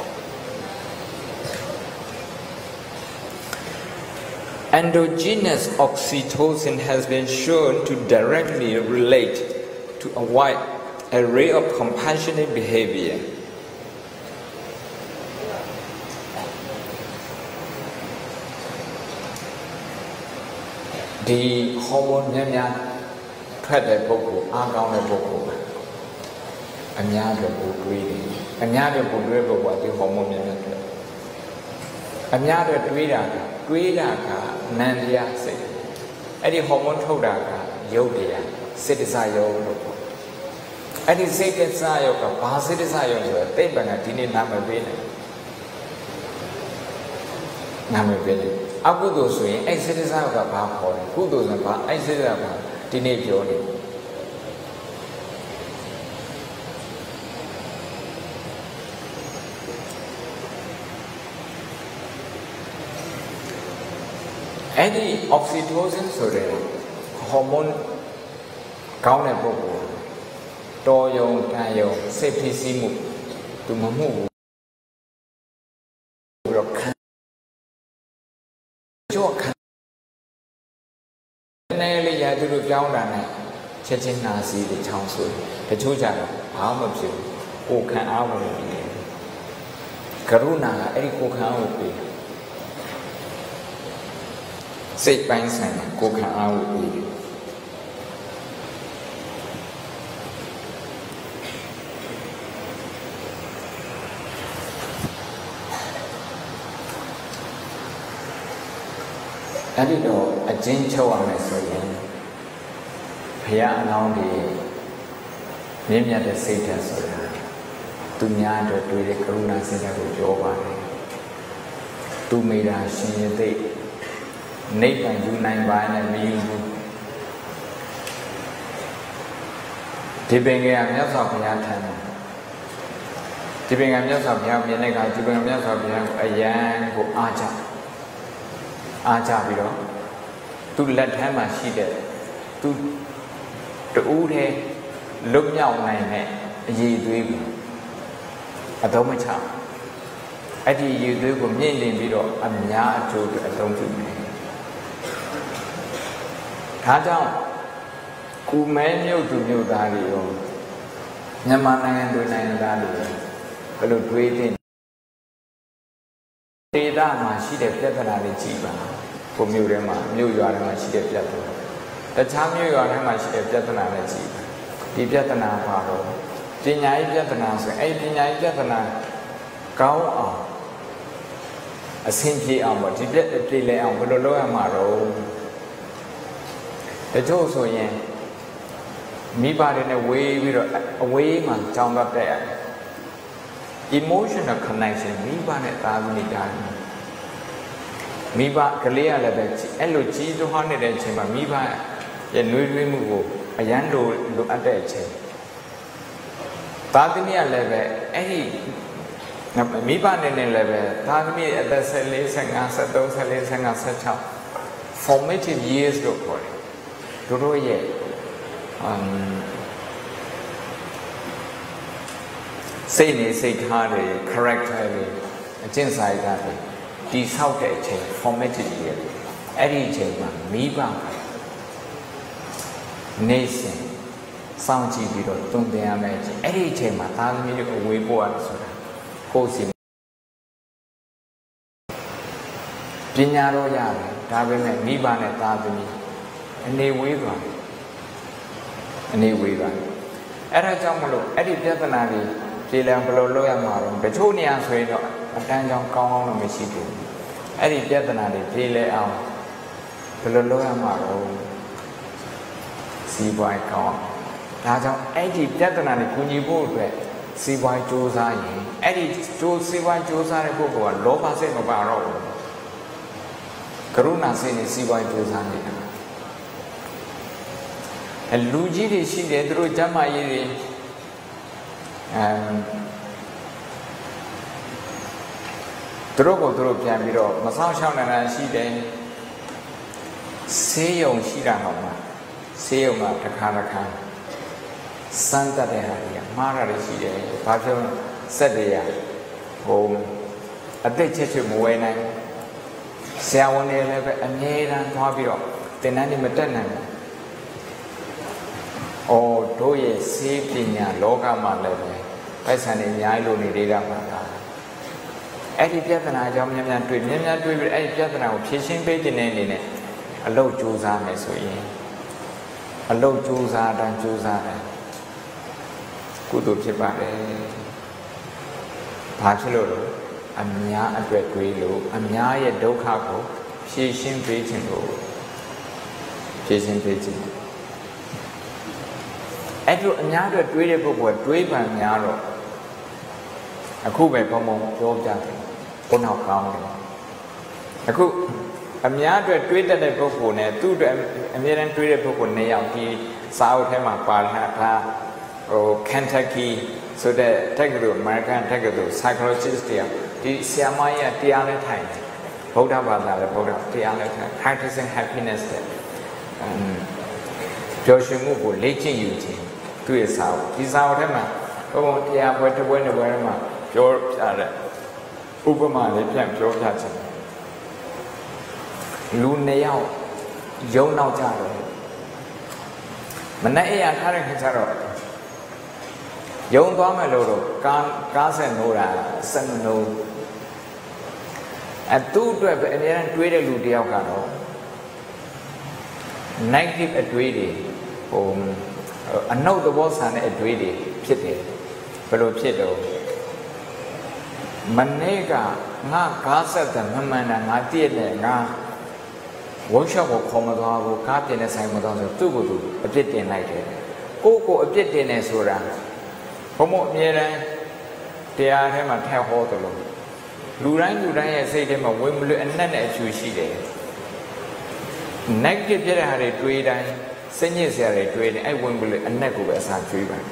Speaker 1: Endogenous oxytocin has been shown to directly relate to a wide array of compassionate behavior. The hormone Yanya tried the Boko, Argon the Boko, and Yada Boko reading, and Yada Boko what the hormone Yanya. And Yada Duida, Duida, Nandia say, Eddie hormone Todaka, Yodia, Citizayo. Eddie Satan Sayoka, Basitizayo, they bang a tiny number bin. Number bin. Agudo swing, I said, I have a power, who doesn't buy, I said, I have a teenage journey. Any oxytocin, so the hormone countable, Toyo, Tayo, safety simu, to Mamu. To the ground and Chechen Nasi, the council, the Chuja, arm of you, who can hour be Karuna, Eriko can be Say Banks and go can hour be I didn't know a gentle one myself. Here now the name of the Satan. သူများအတွက်တွေ့တဲ့ကရုဏာစိတ်ဓာတ်ကိုပြောပါတယ်သူမိတာရှင်ရသိနိဗ္ဗာန်ယူနိုင်ပါနဲ့မယူဘူးဒီပင်ကမြတ်စွာဘုရားထံဒီပင်ကမြတ်စွာဘုရားမြင်တဲ့အခါဒီပင်ကမြတ်စွာဘုရားကိုအယံကိုအားကြအားကြပြီးတော့သူလက်ထမ်းမှာရှိတဲ့သူတူးတဲ့လွတ်မြောက်နိုင်တဲ့အရေးသွေးကိုအသုံးမချအဲ့ဒီရည်သွေးကိုမြင့်တင်ပြီးတော့အများအကျိုးအသုံးပြုတယ်ဒါကြောင့်ကုမဲမြို့သူမြို့သားတွေရောမြန်မာနိုင်ငံသူနိုင်ငံသားတွေဘယ်လိုတွေးတဲ့ဒေသမှာရှိတဲ့ပြဿနာတွေကြည့်ပါကိုမြို့ထဲမှာမြို့ရွာထဲမှာရှိတဲ့ပြဿနာတခြားမြို့ရွာထဲမှာရှိတဲ့ပြဿနာတွေကြည့်ပါဒီပြဿနာပါတော့ပညာရေးပြဿနာဆိုရင်အဲ့ဒီပညာရေးပြဿနာကောင်းအောင်အဆင်ပြေအောင်ပေါ့ဒီပြက်ပြေလဲအောင်ဘယ်လိုလုပ်ရမှာတော့တချို့ဆိုရင်မိဘတွေနဲ့ဝေးပြီးတော့အဝေးမှာကြောင်းတော့တက်ရတယ် emotional connection မိဘနဲ့သားသမီးကြားတယ်မိဘကလေးရလည်းပဲအဲ့လိုကြီးထွားနေတဲ့အချိန်မှာမိဘရဲ့နှွေးနှွေးမှုကိုအရန်လိုလိုအပ်တဲ့အချိန်သားသမီးကလည်းပဲအဲ့ဒီမိဘနဲ့နဲ့လည်းပဲသားသမီးအသက်ဆယ်လေး ဆယ်ငါး ဆယ်သုံး ဆယ်လေး ဆယ်ငါး ဆယ်ခြောက် formative years လို့ခေါ်တယ်တို့တို့ရဲ့စိတ်နေစိတ်ထားတွေ character တွေအကျင့်စာရိတ္တတွေတိဆောက်တဲ့အချိန် formative year အဲ့ဒီအချိန်မှာမိဘနေစဉ်စောင့်ကြည့်ပြီးတော့တွင်တင်ရမယ်အချိန်အဲ့ဒီအချိန်မှာသားသမီးတွေကိုဝေးပို့ရတယ်ဆိုတာကိုယ်စီပညာတော့ရတယ်ဒါပေမဲ့မိဘနဲ့သားသမီးအနေဝေးသွားအနေဝေးသွားအဲ့ဒါကြောင့်မလို့အဲ့ဒီပြဿနာတွေပြေလည်ဘယ်လိုလုပ်ရမှာတော့တချို့နေရာဆိုရင်တော့အတန်းကြောင့်ကောင်းကောင်းတော့မရှိဘူးအဲ့ဒီပြဿနာတွေပြေလည်အောင်ဘယ်လိုလုပ်ရမှာတော့စီးပွားကောင်းဒါကြောင့်အဲ့ဒီပြဿနာတွေကူညီဖို့အတွက်စီးပွားစူးစမ်းရင်အဲ့ဒီစူးစီးပွားစူးစမ်းတဲ့ပုဂ္ဂိုလ်ကလောဘစိတ်မပါတော့ဘူးကရုဏာစိတ်နဲ့စီးပွားစူးစမ်းနေတာအလူကြီးတွေရှိတယ်သူတို့ကျမ်းမာရေးတွေအဲသူတို့ကိုသူတို့ပြန်ပြီးတော့မဆောင်ရှောက်နိုင်တာရှိတယ်ဆေးရုံရှိတာတော့မှာဆေးရုံမှာတစ်ခါတစ်ခါစမ်းတတ်တဲ့ဟာတွေကမှားတာတွေရှိတယ်ဘာဖြစ်လို့စက်တွေကဟိုအသက်ချက်ချွတ်မဝဲနိုင်ဆရာဝန်တွေလည်းပဲအမြဲတမ်းသွားပြီးတော့သင်တန်းတွေမတက်နိုင်ဘူးအော်တို့ရဲ့ဆေးပညာလောကမှာလည်းပဲပိုက်ဆံတွေအများကြီးလိုနေသေးတာပါအဲ့ဒီပြဿနာကြောင့်များများတွေ့များများတွေ့ပြီးအဲ့ဒီပြဿနာကိုဖြေရှင်းပေးခြင်းနဲ့အနေနဲ့အလုပ်ကြိုးစားမယ်ဆိုရင်အလုပ်ကြိုးစားတိုင်းကြိုးစားတယ်ကုသိုလ်ဖြစ်ပါတယ်ဘာဖြစ်လို့လဲအများအတွက်တွေးလို့အများရဲ့ဒုက္ခကိုဖြေရှင်းပေးခြင်းကိုဖြေရှင်းပေးခြင်းအဲ့လိုအများအတွက်တွေးတဲ့ပုဂ္ဂိုလ်ကတွေးပန်များတော့အခုပဲဘုံဘုံပြောပြတယ်ဘုံနောက်ကောင်းတယ်အခုအများအတွက်တွေးတတ်တဲ့ပုဂ္ဂိုလ်နဲ့သူ့အတွက်အများတန်းတွေးတဲ့ပုဂ္ဂိုလ်နှစ်ယောက်ဒီစာအုပ်ထဲမှာပါလာတာဟို Kentucky ဆိုတဲ့တက္ကသိုလ် American တက္ကသိုလ် psychologist တွေဒီဆရာမကြီးကတရားနဲ့ထိုင်တယ်ဗုဒ္ဓဘာသာလည်းဗုဒ္ဓတရားနဲ့ထိုင် practicing happiness တဲ့ပျော်ရွှင်မှုကိုလေ့ကျင့်ယူခြင်းသူ့ရဲ့စာအုပ်ဒီစာအုပ်ထဲမှာဘုံဘုံတရားပွဲတစ်ပွဲတစ်ပွဲမှာပြောပြတဲ့ဥပမာလေးပြန်ပြောပြချင်တယ်လူနှစ်ယောက်ယုံနောက်ကြတယ်မနဲ့အရာထားတဲ့ခါကျတော့ယုံသွားမယ်လို့တော့ကားကားဆက်နိုးတာဆက်နိုးအတူအတွက်ပဲအများနဲ့တွေးတဲ့လူတယောက်ကတော့ negative အတွေးတွေဟိုအနှုတ်သဘောဆန်တဲ့အတွေးတွေဖြစ်တယ်ဘယ်လိုဖြစ်တော့မနေ့ကငါကားဆက်တယ်မမှန်တာငါတည့်တယ်ငါ workshop ကိုခေါ်မသွားဘူးကားပြင်တဲ့ဆိုင်မသွားဆိုသူ့ကိုယ်သူအပြစ်တင်လိုက်တယ်ကိုကိုအပြစ်တင်နေဆိုတာဘုံမို့အမြဲတမ်းတရားထဲမှာထက်ဟောတယ်လို့လူတိုင်းလူတိုင်းရဲ့စိတ်ထဲမှာဝင်မလွတ်အနက်နဲ့အဖြူရှိတယ် negative ဖြစ်တဲ့ဟာတွေတွေးတိုင်းစိတ်ညစ်စရာတွေတွေးတယ်အဲ့ဝင်မလွတ်အနက်ကိုပဲအစားတွေးပါ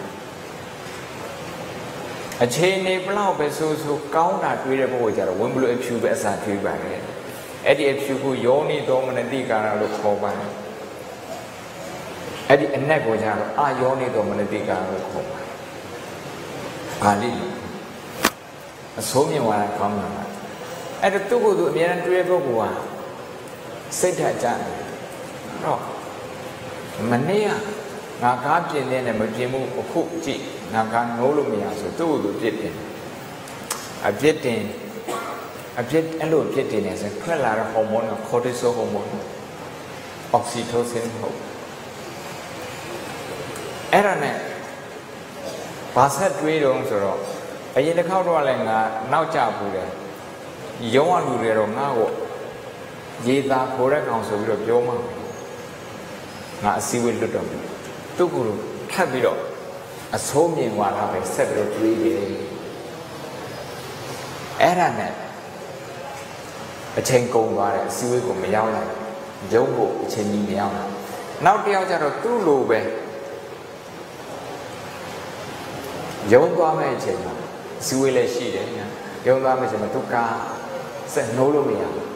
Speaker 1: အခြေအနေဘလောက်ပဲဆိုဆိုကောင်းတာတွေးတဲ့ဘဝကြတော့ဝင်မလွတ်အဖြူပဲအစားတွေးပါတယ်အဲ့ဒီအဖြူကိုယောနိသောမနတိကာရလို့ခေါ်ပါတယ်အဲ့ဒီအနက်ကိုကြတော့အာယောနိသောမနတိကာရလို့ခေါ်ပါတယ်ပါဠိအစိုးမြင်သွားတာကောင်းတာအဲ့ဒါသူ့ကိုယ်သူအများနဲ့တွေ့တဲ့ပုဂ္ဂိုလ်ဟာစိတ်ဓာတ်ကြတယ်တော့မနေ့ကငါကားပြင်းနေတယ်မပြင်းဘူးအခုကြည့်ငါကားနိုးလို့မရဆိုသူ့ကိုယ်သူပြစ်တယ်အပြစ်တင်အပြစ်အဲ့လိုပြစ်တင်နေဆိုထွက်လာတဲ့ဟော်မုန်းကကော်တီဆိုဟော်မုန်းအောက်ဆီတိုဆင်ဟုတ်အဲ့ဒါနဲ့ဘာဆက်တွေးတော့ဆိုတော့အရင်တစ်ခေါက်တော့လည်းငါနောက်ကျပူတယ်ရုံးရလူတွေတော့ငါ့ကိုရေသာခိုးတဲ့ကောင်ဆိုပြီးတော့ပြောမှငါအစည်းအဝေးလွတ်တော့သူ့ကိုယ်ထပ်ပြီးတော့အစိုးမြင်သွားတာပဲဆက်ပြီးတော့တွေးတယ်အဲ့ဒါနဲ့အချိန်ကုန်သွားတယ်အစည်းအဝေးကိုမရောက်လိုက်ရုံးကိုအချိန်ကြီးမရောက်လိုက်နောက်တစ်ယောက်ကျတော့သူ့လိုပဲရုံးသွားမယ့်အချိန်မှာအစည်းအဝေးလည်းရှိတယ်ရုံးသွားမယ့်အချိန်မှာသူကဆက်နိုးလို့မရဘူး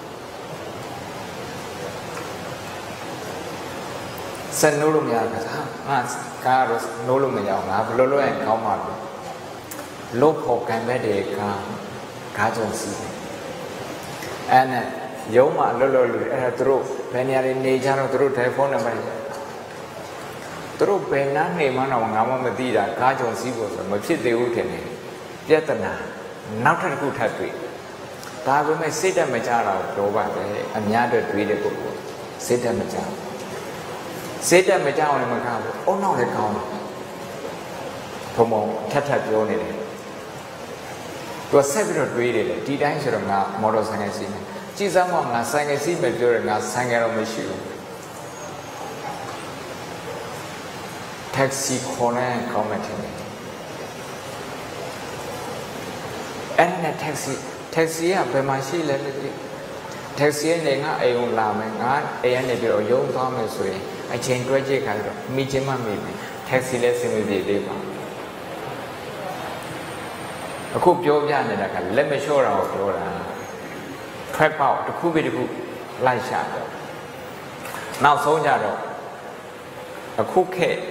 Speaker 1: ဆက်နိုးလို့မရဘူးဟာငါကားတော့နိုးလို့မရအောင်ငါဘယ်လိုလုပ်ရင်ကောင်းမှာလဲလို့ဖို့ကံပဲတဲ့ကားကားကြုံစီးအဲ့နဲ့ရုံးမှာလွတ်လွတ်လွတ်အဲ့ဒါသူတို့ဘယ်နေရာတွေနေကြတော့သူတို့တယ်ဖုန်းနံပါတ်သူတို့ဘယ်နားနေမှတော့ငါမှမသိတာကားကြုံစီးဖို့ဆိုမဖြစ်သေးဘူးထင်တယ်ပြဿနာနောက်ထပ်တစ်ခုထပ်တွေ့ဒါပေမဲ့စိတ်တက်မကြတော့ပြောပါတယ်အများအတွက်တွေးတဲ့ပုဂ္ဂိုလ်စိတ်တက်မကြစိတ်တက်မကြအောင်လည်းမကောင်းဘူးအုံနောက်လည်းကောင်းတယ်ဘုံဘုံထပ်ထပ်ပြောနေတယ်သူဆက်ပြီးတော့တွေးတယ်လေဒီတိုင်းဆိုတော့ငါမော်တော်ဆိုင်ကစီးမယ်ကြည်စမ်းမှငါဆိုင်ကစီးမယ်ပြောတယ်ငါဆိုင်ကတော့မရှိဘူးแท็กซี่ခေါ်နေကောင်းမှထင်တယ်အဲ့နဲ့แท็กซี่แท็กซี่ကဘယ်မှာရှိလဲမသိแท็กซี่နဲ့ငါအိမ်ကိုလာမယ်ငါအိမ်ကနေပြီးတော့ရုံးသွားမယ်ဆိုရင်အချိန်တွဲကြည့်ခါတော့မိချင်းမမိဘူးแท็กซี่လည်းစင်မပြေသေးပါအခုပြောပြနေတာကလက်မလျှော့တာကိုပြောတာထွက်ပေါက်တစ်ခုပြီးတစ်ခုလိုက်ရှာတော့နောက်ဆုံးကြတော့အခုခေတ်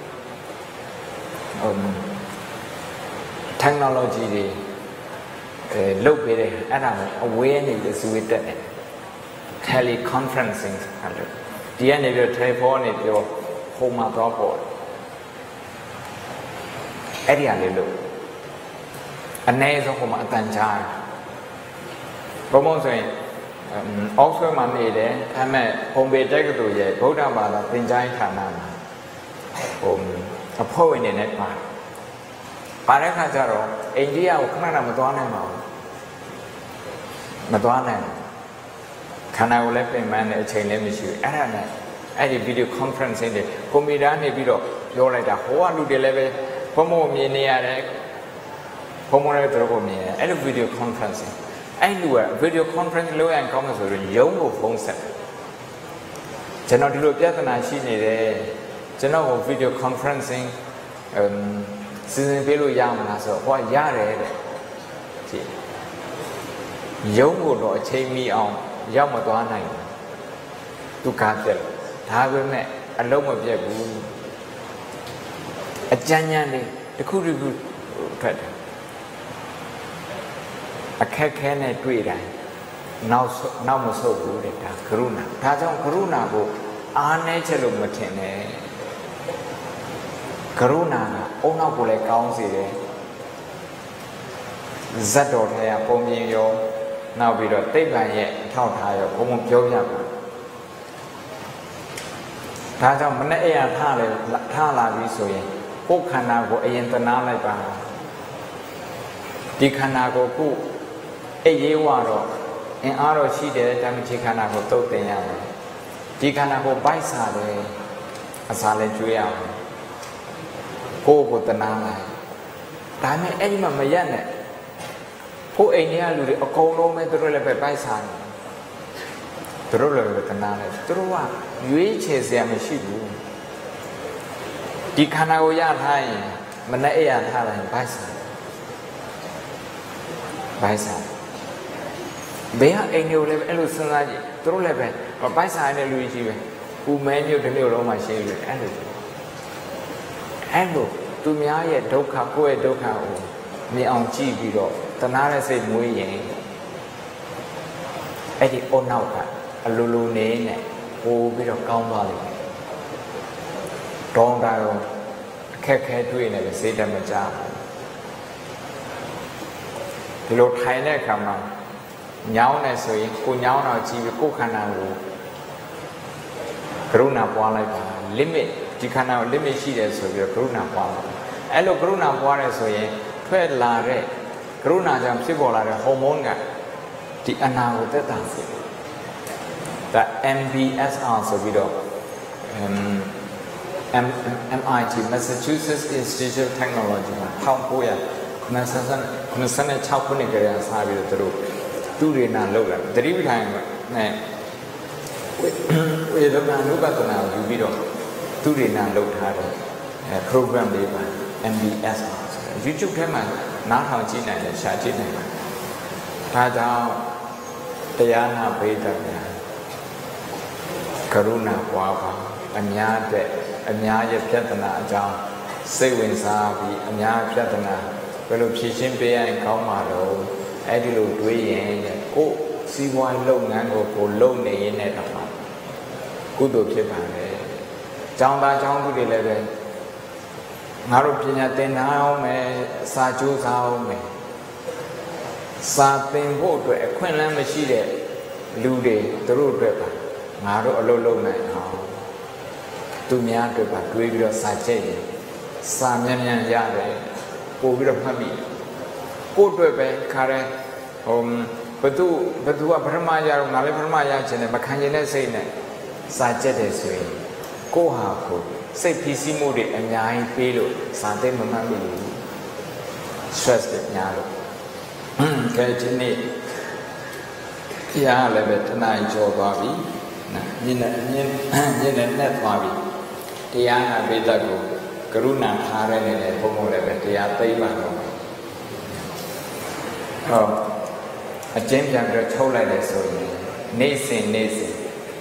Speaker 1: ဟို technology တွေအဲလုတ်ပေးတယ်အဲ့ဒါကိုအဝေးနေပြီးစုဝေးတက်တယ် teleconferencing အဲ့လိုဒီကနေပြီး telephone နေပြီးတော့ဟိုမှာတော့ပေါ်အဲ့ဒီအလေးလို့အနည်းဆုံးဟိုမှာအတန်ကြားဘုံဘုံဆိုရင်အောက်ဆွဲမှာနေတယ်ဒါပေမဲ့ပုံပေတက်ကတူရဲ့ဗုဒ္ဓဘာသာသင်ကြားဌာနမှာဟိုအဖွဲ့ဝင်နေနဲ့ပါပါတဲ့ခါကျတော့အိန္ဒိယကိုခဏခဏမသွားနိုင်ပါဘူးမသွားနိုင်ခန္ဓာကိုယ်လည်းပြင်ပန်းတဲ့အချိန်လည်းမရှိဘူးအဲ့ဒါနဲ့အဲ့ဒီ video conferencing တွေကွန်ပျူတာနေပြီးတော့ပြောလိုက်တာဟိုကလူတွေလည်းပဲဘုံဘုံမြင်နေရတယ်ဘုံဘုံလည်းတို့ကိုမြင်ရတယ်အဲ့လို video conferencing အဲ့လူက video conference လုပ်ရင်ကောင်းမှာဆိုရင်ရုံးကိုဖုန်းဆက်ကျွန်တော်ဒီလိုပြဿနာရှိနေတယ်ကျွန်တော်ကို video conferencing အမ်စီစဉ်ပေးလို့ရမလားဆိုတော့ဟောရတယ်တဲ့ကြည့်ရုံးကိုတော့အချိန်မီအောင်ရောက်မသွားနိုင်ဘူးသူကားပြက်လို့ဒါပေမဲ့အလုံးမပြက်ဘူးအကြမ်းကြမ်းလေးတစ်ခုတစ်ခုထွက်တယ်အခက်ခဲနဲ့တွေ့တိုင်းနောက်နောက်မဆုတ်ဘူးတဲ့ဒါကရုဏာဒါကြောင့်ကရုဏာကိုအားနည်းချက်လို့မထင်နဲ့ကရုဏာကအုံနောက်ကိုလည်းကောင်းစေတယ်ဇတ်တော်ထဲကပုံမြင်ရောနောက်ပြီးတော့တိဗ္ဗံရဲ့အထောက်ထားရောဘုံဘုံပြောပြပါဒါကြောင့်မနဲ့အရာထားလေထားလာပြီဆိုရင်ကိုယ်ခန္ဓာကိုအရင်တနာလိုက်ပါဒီခန္ဓာကိုခုအိပ်ရေးဝတော့အင်အားတော့ရှိတယ်ဒါမှဒီခန္ဓာကိုတုတ်တင်ရတယ်ဒီခန္ဓာကိုပိုက်စားတယ်အစာလည်းကျွေးရအောင်ကိုယ်ကိုတနာလိုက်ဒါမဲ့အဲ့ဒီမှာမရက်နဲ့ဖို့အိမ်ထဲကလူတွေအကုန်လုံးပဲသူတို့လည်းပဲပိုက်စားတယ်သူတို့လည်းပဲတနာတယ်သူတို့ကရွေးချယ်စရာမရှိဘူးဒီခန္ဓာကိုရထားရင်မနဲ့အိပ်ရထားတယ်ပိုက်စားပိုက်စားဘယ်ဟာအိမ်တွေကိုလည်းအဲ့လိုစဉ်းစားကြည့်သူတို့လည်းပဲပိုက်စားတဲ့လူကြီးပဲဥမဲမျိုးတစ်မျိုးလုံးမှရှိလို့အဲ့လိုအဲ့လိုသူများရဲ့ဒုက္ခကိုယ့်ရဲ့ဒုက္ခကိုမြင်အောင်ကြည့်ပြီးတော့တနာတဲ့စိတ်မွေးရင်အဲ့ဒီအုံနောက်ကအလိုလိုနေနဲ့ပို့ပြီးတော့ကောင်းသွားလိမ့်မယ်တောင်းတရောအခက်ခဲတွေ့နေတယ်စိတ်တမကြဒီလိုထိုင်တဲ့အခါမှာညောင်းနေဆိုရင်ကိုညောင်းတော့ကြည့်ပြီးကိုယ်ခန္ဓာကိုကရုဏာပွားလိုက်ပါ limit ဒီခန္ဓာကို limit ရှိတယ်ဆိုပြီးတော့ကရုဏာပွားလိုက်အဲ့လိုကရုဏာပွားတယ်ဆိုရင်ထွက်လာတဲ့ကရုဏာကြောင့်ဖြစ်ပေါ်လာတဲ့ဟော်မုန်းကဒီအနာကိုသက်သာစေတယ်ဒါ M B S R ဆိုပြီးတော့ M I T Massachusetts Institute of Technology မှာ၁၉၉၆ခုနှစ်ကတည်းကစပြီးတော့သူတို့သူတွေနာလောက်လာသတိပဋ္ဌာန်နဲ့ဝေဒနာနုပဒနာကိုယူပြီးတော့သူတွေနာလောက်ထားတဲ့ program လေးပါ M B S R ဆိုတော့ YouTube ထဲမှာနားထောင်ကြည့်နိုင်တယ်ရှာကြည့်နိုင်တယ်ဒါကြောင့်တရားနာပိဋကများကရုဏာပွားပါအများတဲ့အများရဲ့ပြဿနာအကြောင်းစိတ်ဝင်စားပြီးအများပြဿနာဘယ်လိုဖြေရှင်းပေးရရင်ကောင်းမှာတော့အဲ့ဒီလိုတွေးရင်ကိုယ်စီးပွားလုပ်ငန်းကိုကိုလုပ်နေရင်လည်းတော့ကုသိုလ်ဖြစ်ပါလေ။ကျောင်းသားကျောင်းသူတွေလည်းပဲငါတို့ပညာသင်ထားအောင်မယ်စာကြိုးစားအောင်မယ်စာသင်ဖို့အတွက်အခွင့်အလမ်းမရှိတဲ့လူတွေသူတို့အတွက်ပါငါတို့အလုပ်လုပ်နိုင်အောင်သူများအတွက်ပါတွေးပြီးတော့စာကြိတ်ရင်စာမြန်မြန်ရတယ်ပို့ပြီးတော့မှတ်မိကိုယ့်အတွက်ပဲခါရဲဟိုဘသူဘသူကပထမရတော့ငါလည်းပထမရချင်တယ်မခံချင်တဲ့စိတ်နဲ့စာကြက်တယ်ဆိုရင်ကိုယ့်ဟာကိုစိတ်ဖိစီးမှုတွေအများကြီးပေးလို့စာသိမမှတ်မိဘူး stress တွေများလို့ကဲဒီနေ့တရားလည်းပဲတဏှာကြော်သွားပြီညနေညနေညနေနဲ့သွားပြီတရားနာပိဋကကိုကရုဏာထားရတဲ့ဘုံဘုံလည်းပဲတရားသိမှတော့ဟောအကျဉ်းပြန်ပြီးထုတ်လိုက်တယ်ဆိုရင်နေ့စဉ်နေ့စဉ်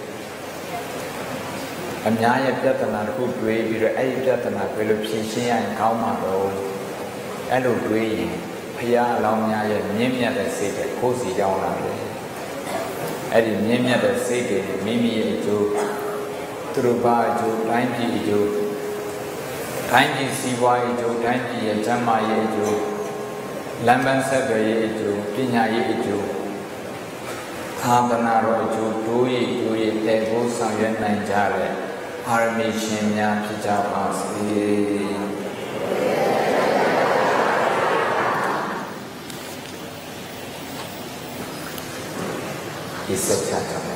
Speaker 1: အများရဲ့ပြဿနာတစ်ခုတွေးပြီးတော့အဲ့ဒီပြဿနာတွေလို့ဖြေရှင်းရရင်ကောင်းမှာတော့အဲ့လိုတွေးရင်ဘုရားအလောင်းများရဲ့မြင့်မြတ်တဲ့စိတ်တွေခိုးစီကြောင်းလာတယ်အဲ့ဒီမြင့်မြတ်တဲ့စိတ်တွေမိမိရဲ့အကျိုးသူတို့ဘာအကျိုးတိုင်းပြည်အကျိုးတိုင်းပြည်စီးပွားရေးအကျိုးတိုင်းပြည်ရဲ့ကျန်းမာရေးအကျိုးလမ်းပန်းဆက်သွယ်ရေးအကျိုးပညာရေးအကျိုးသာသနာတော်အကျိုးတိုးရည်တိုးရည်တည်ဖို့ဆောင်ရွက်နိုင်ကြတဲ့အာရမီရှင်များဖြစ်ကြပါစေဒီစက်ချတာ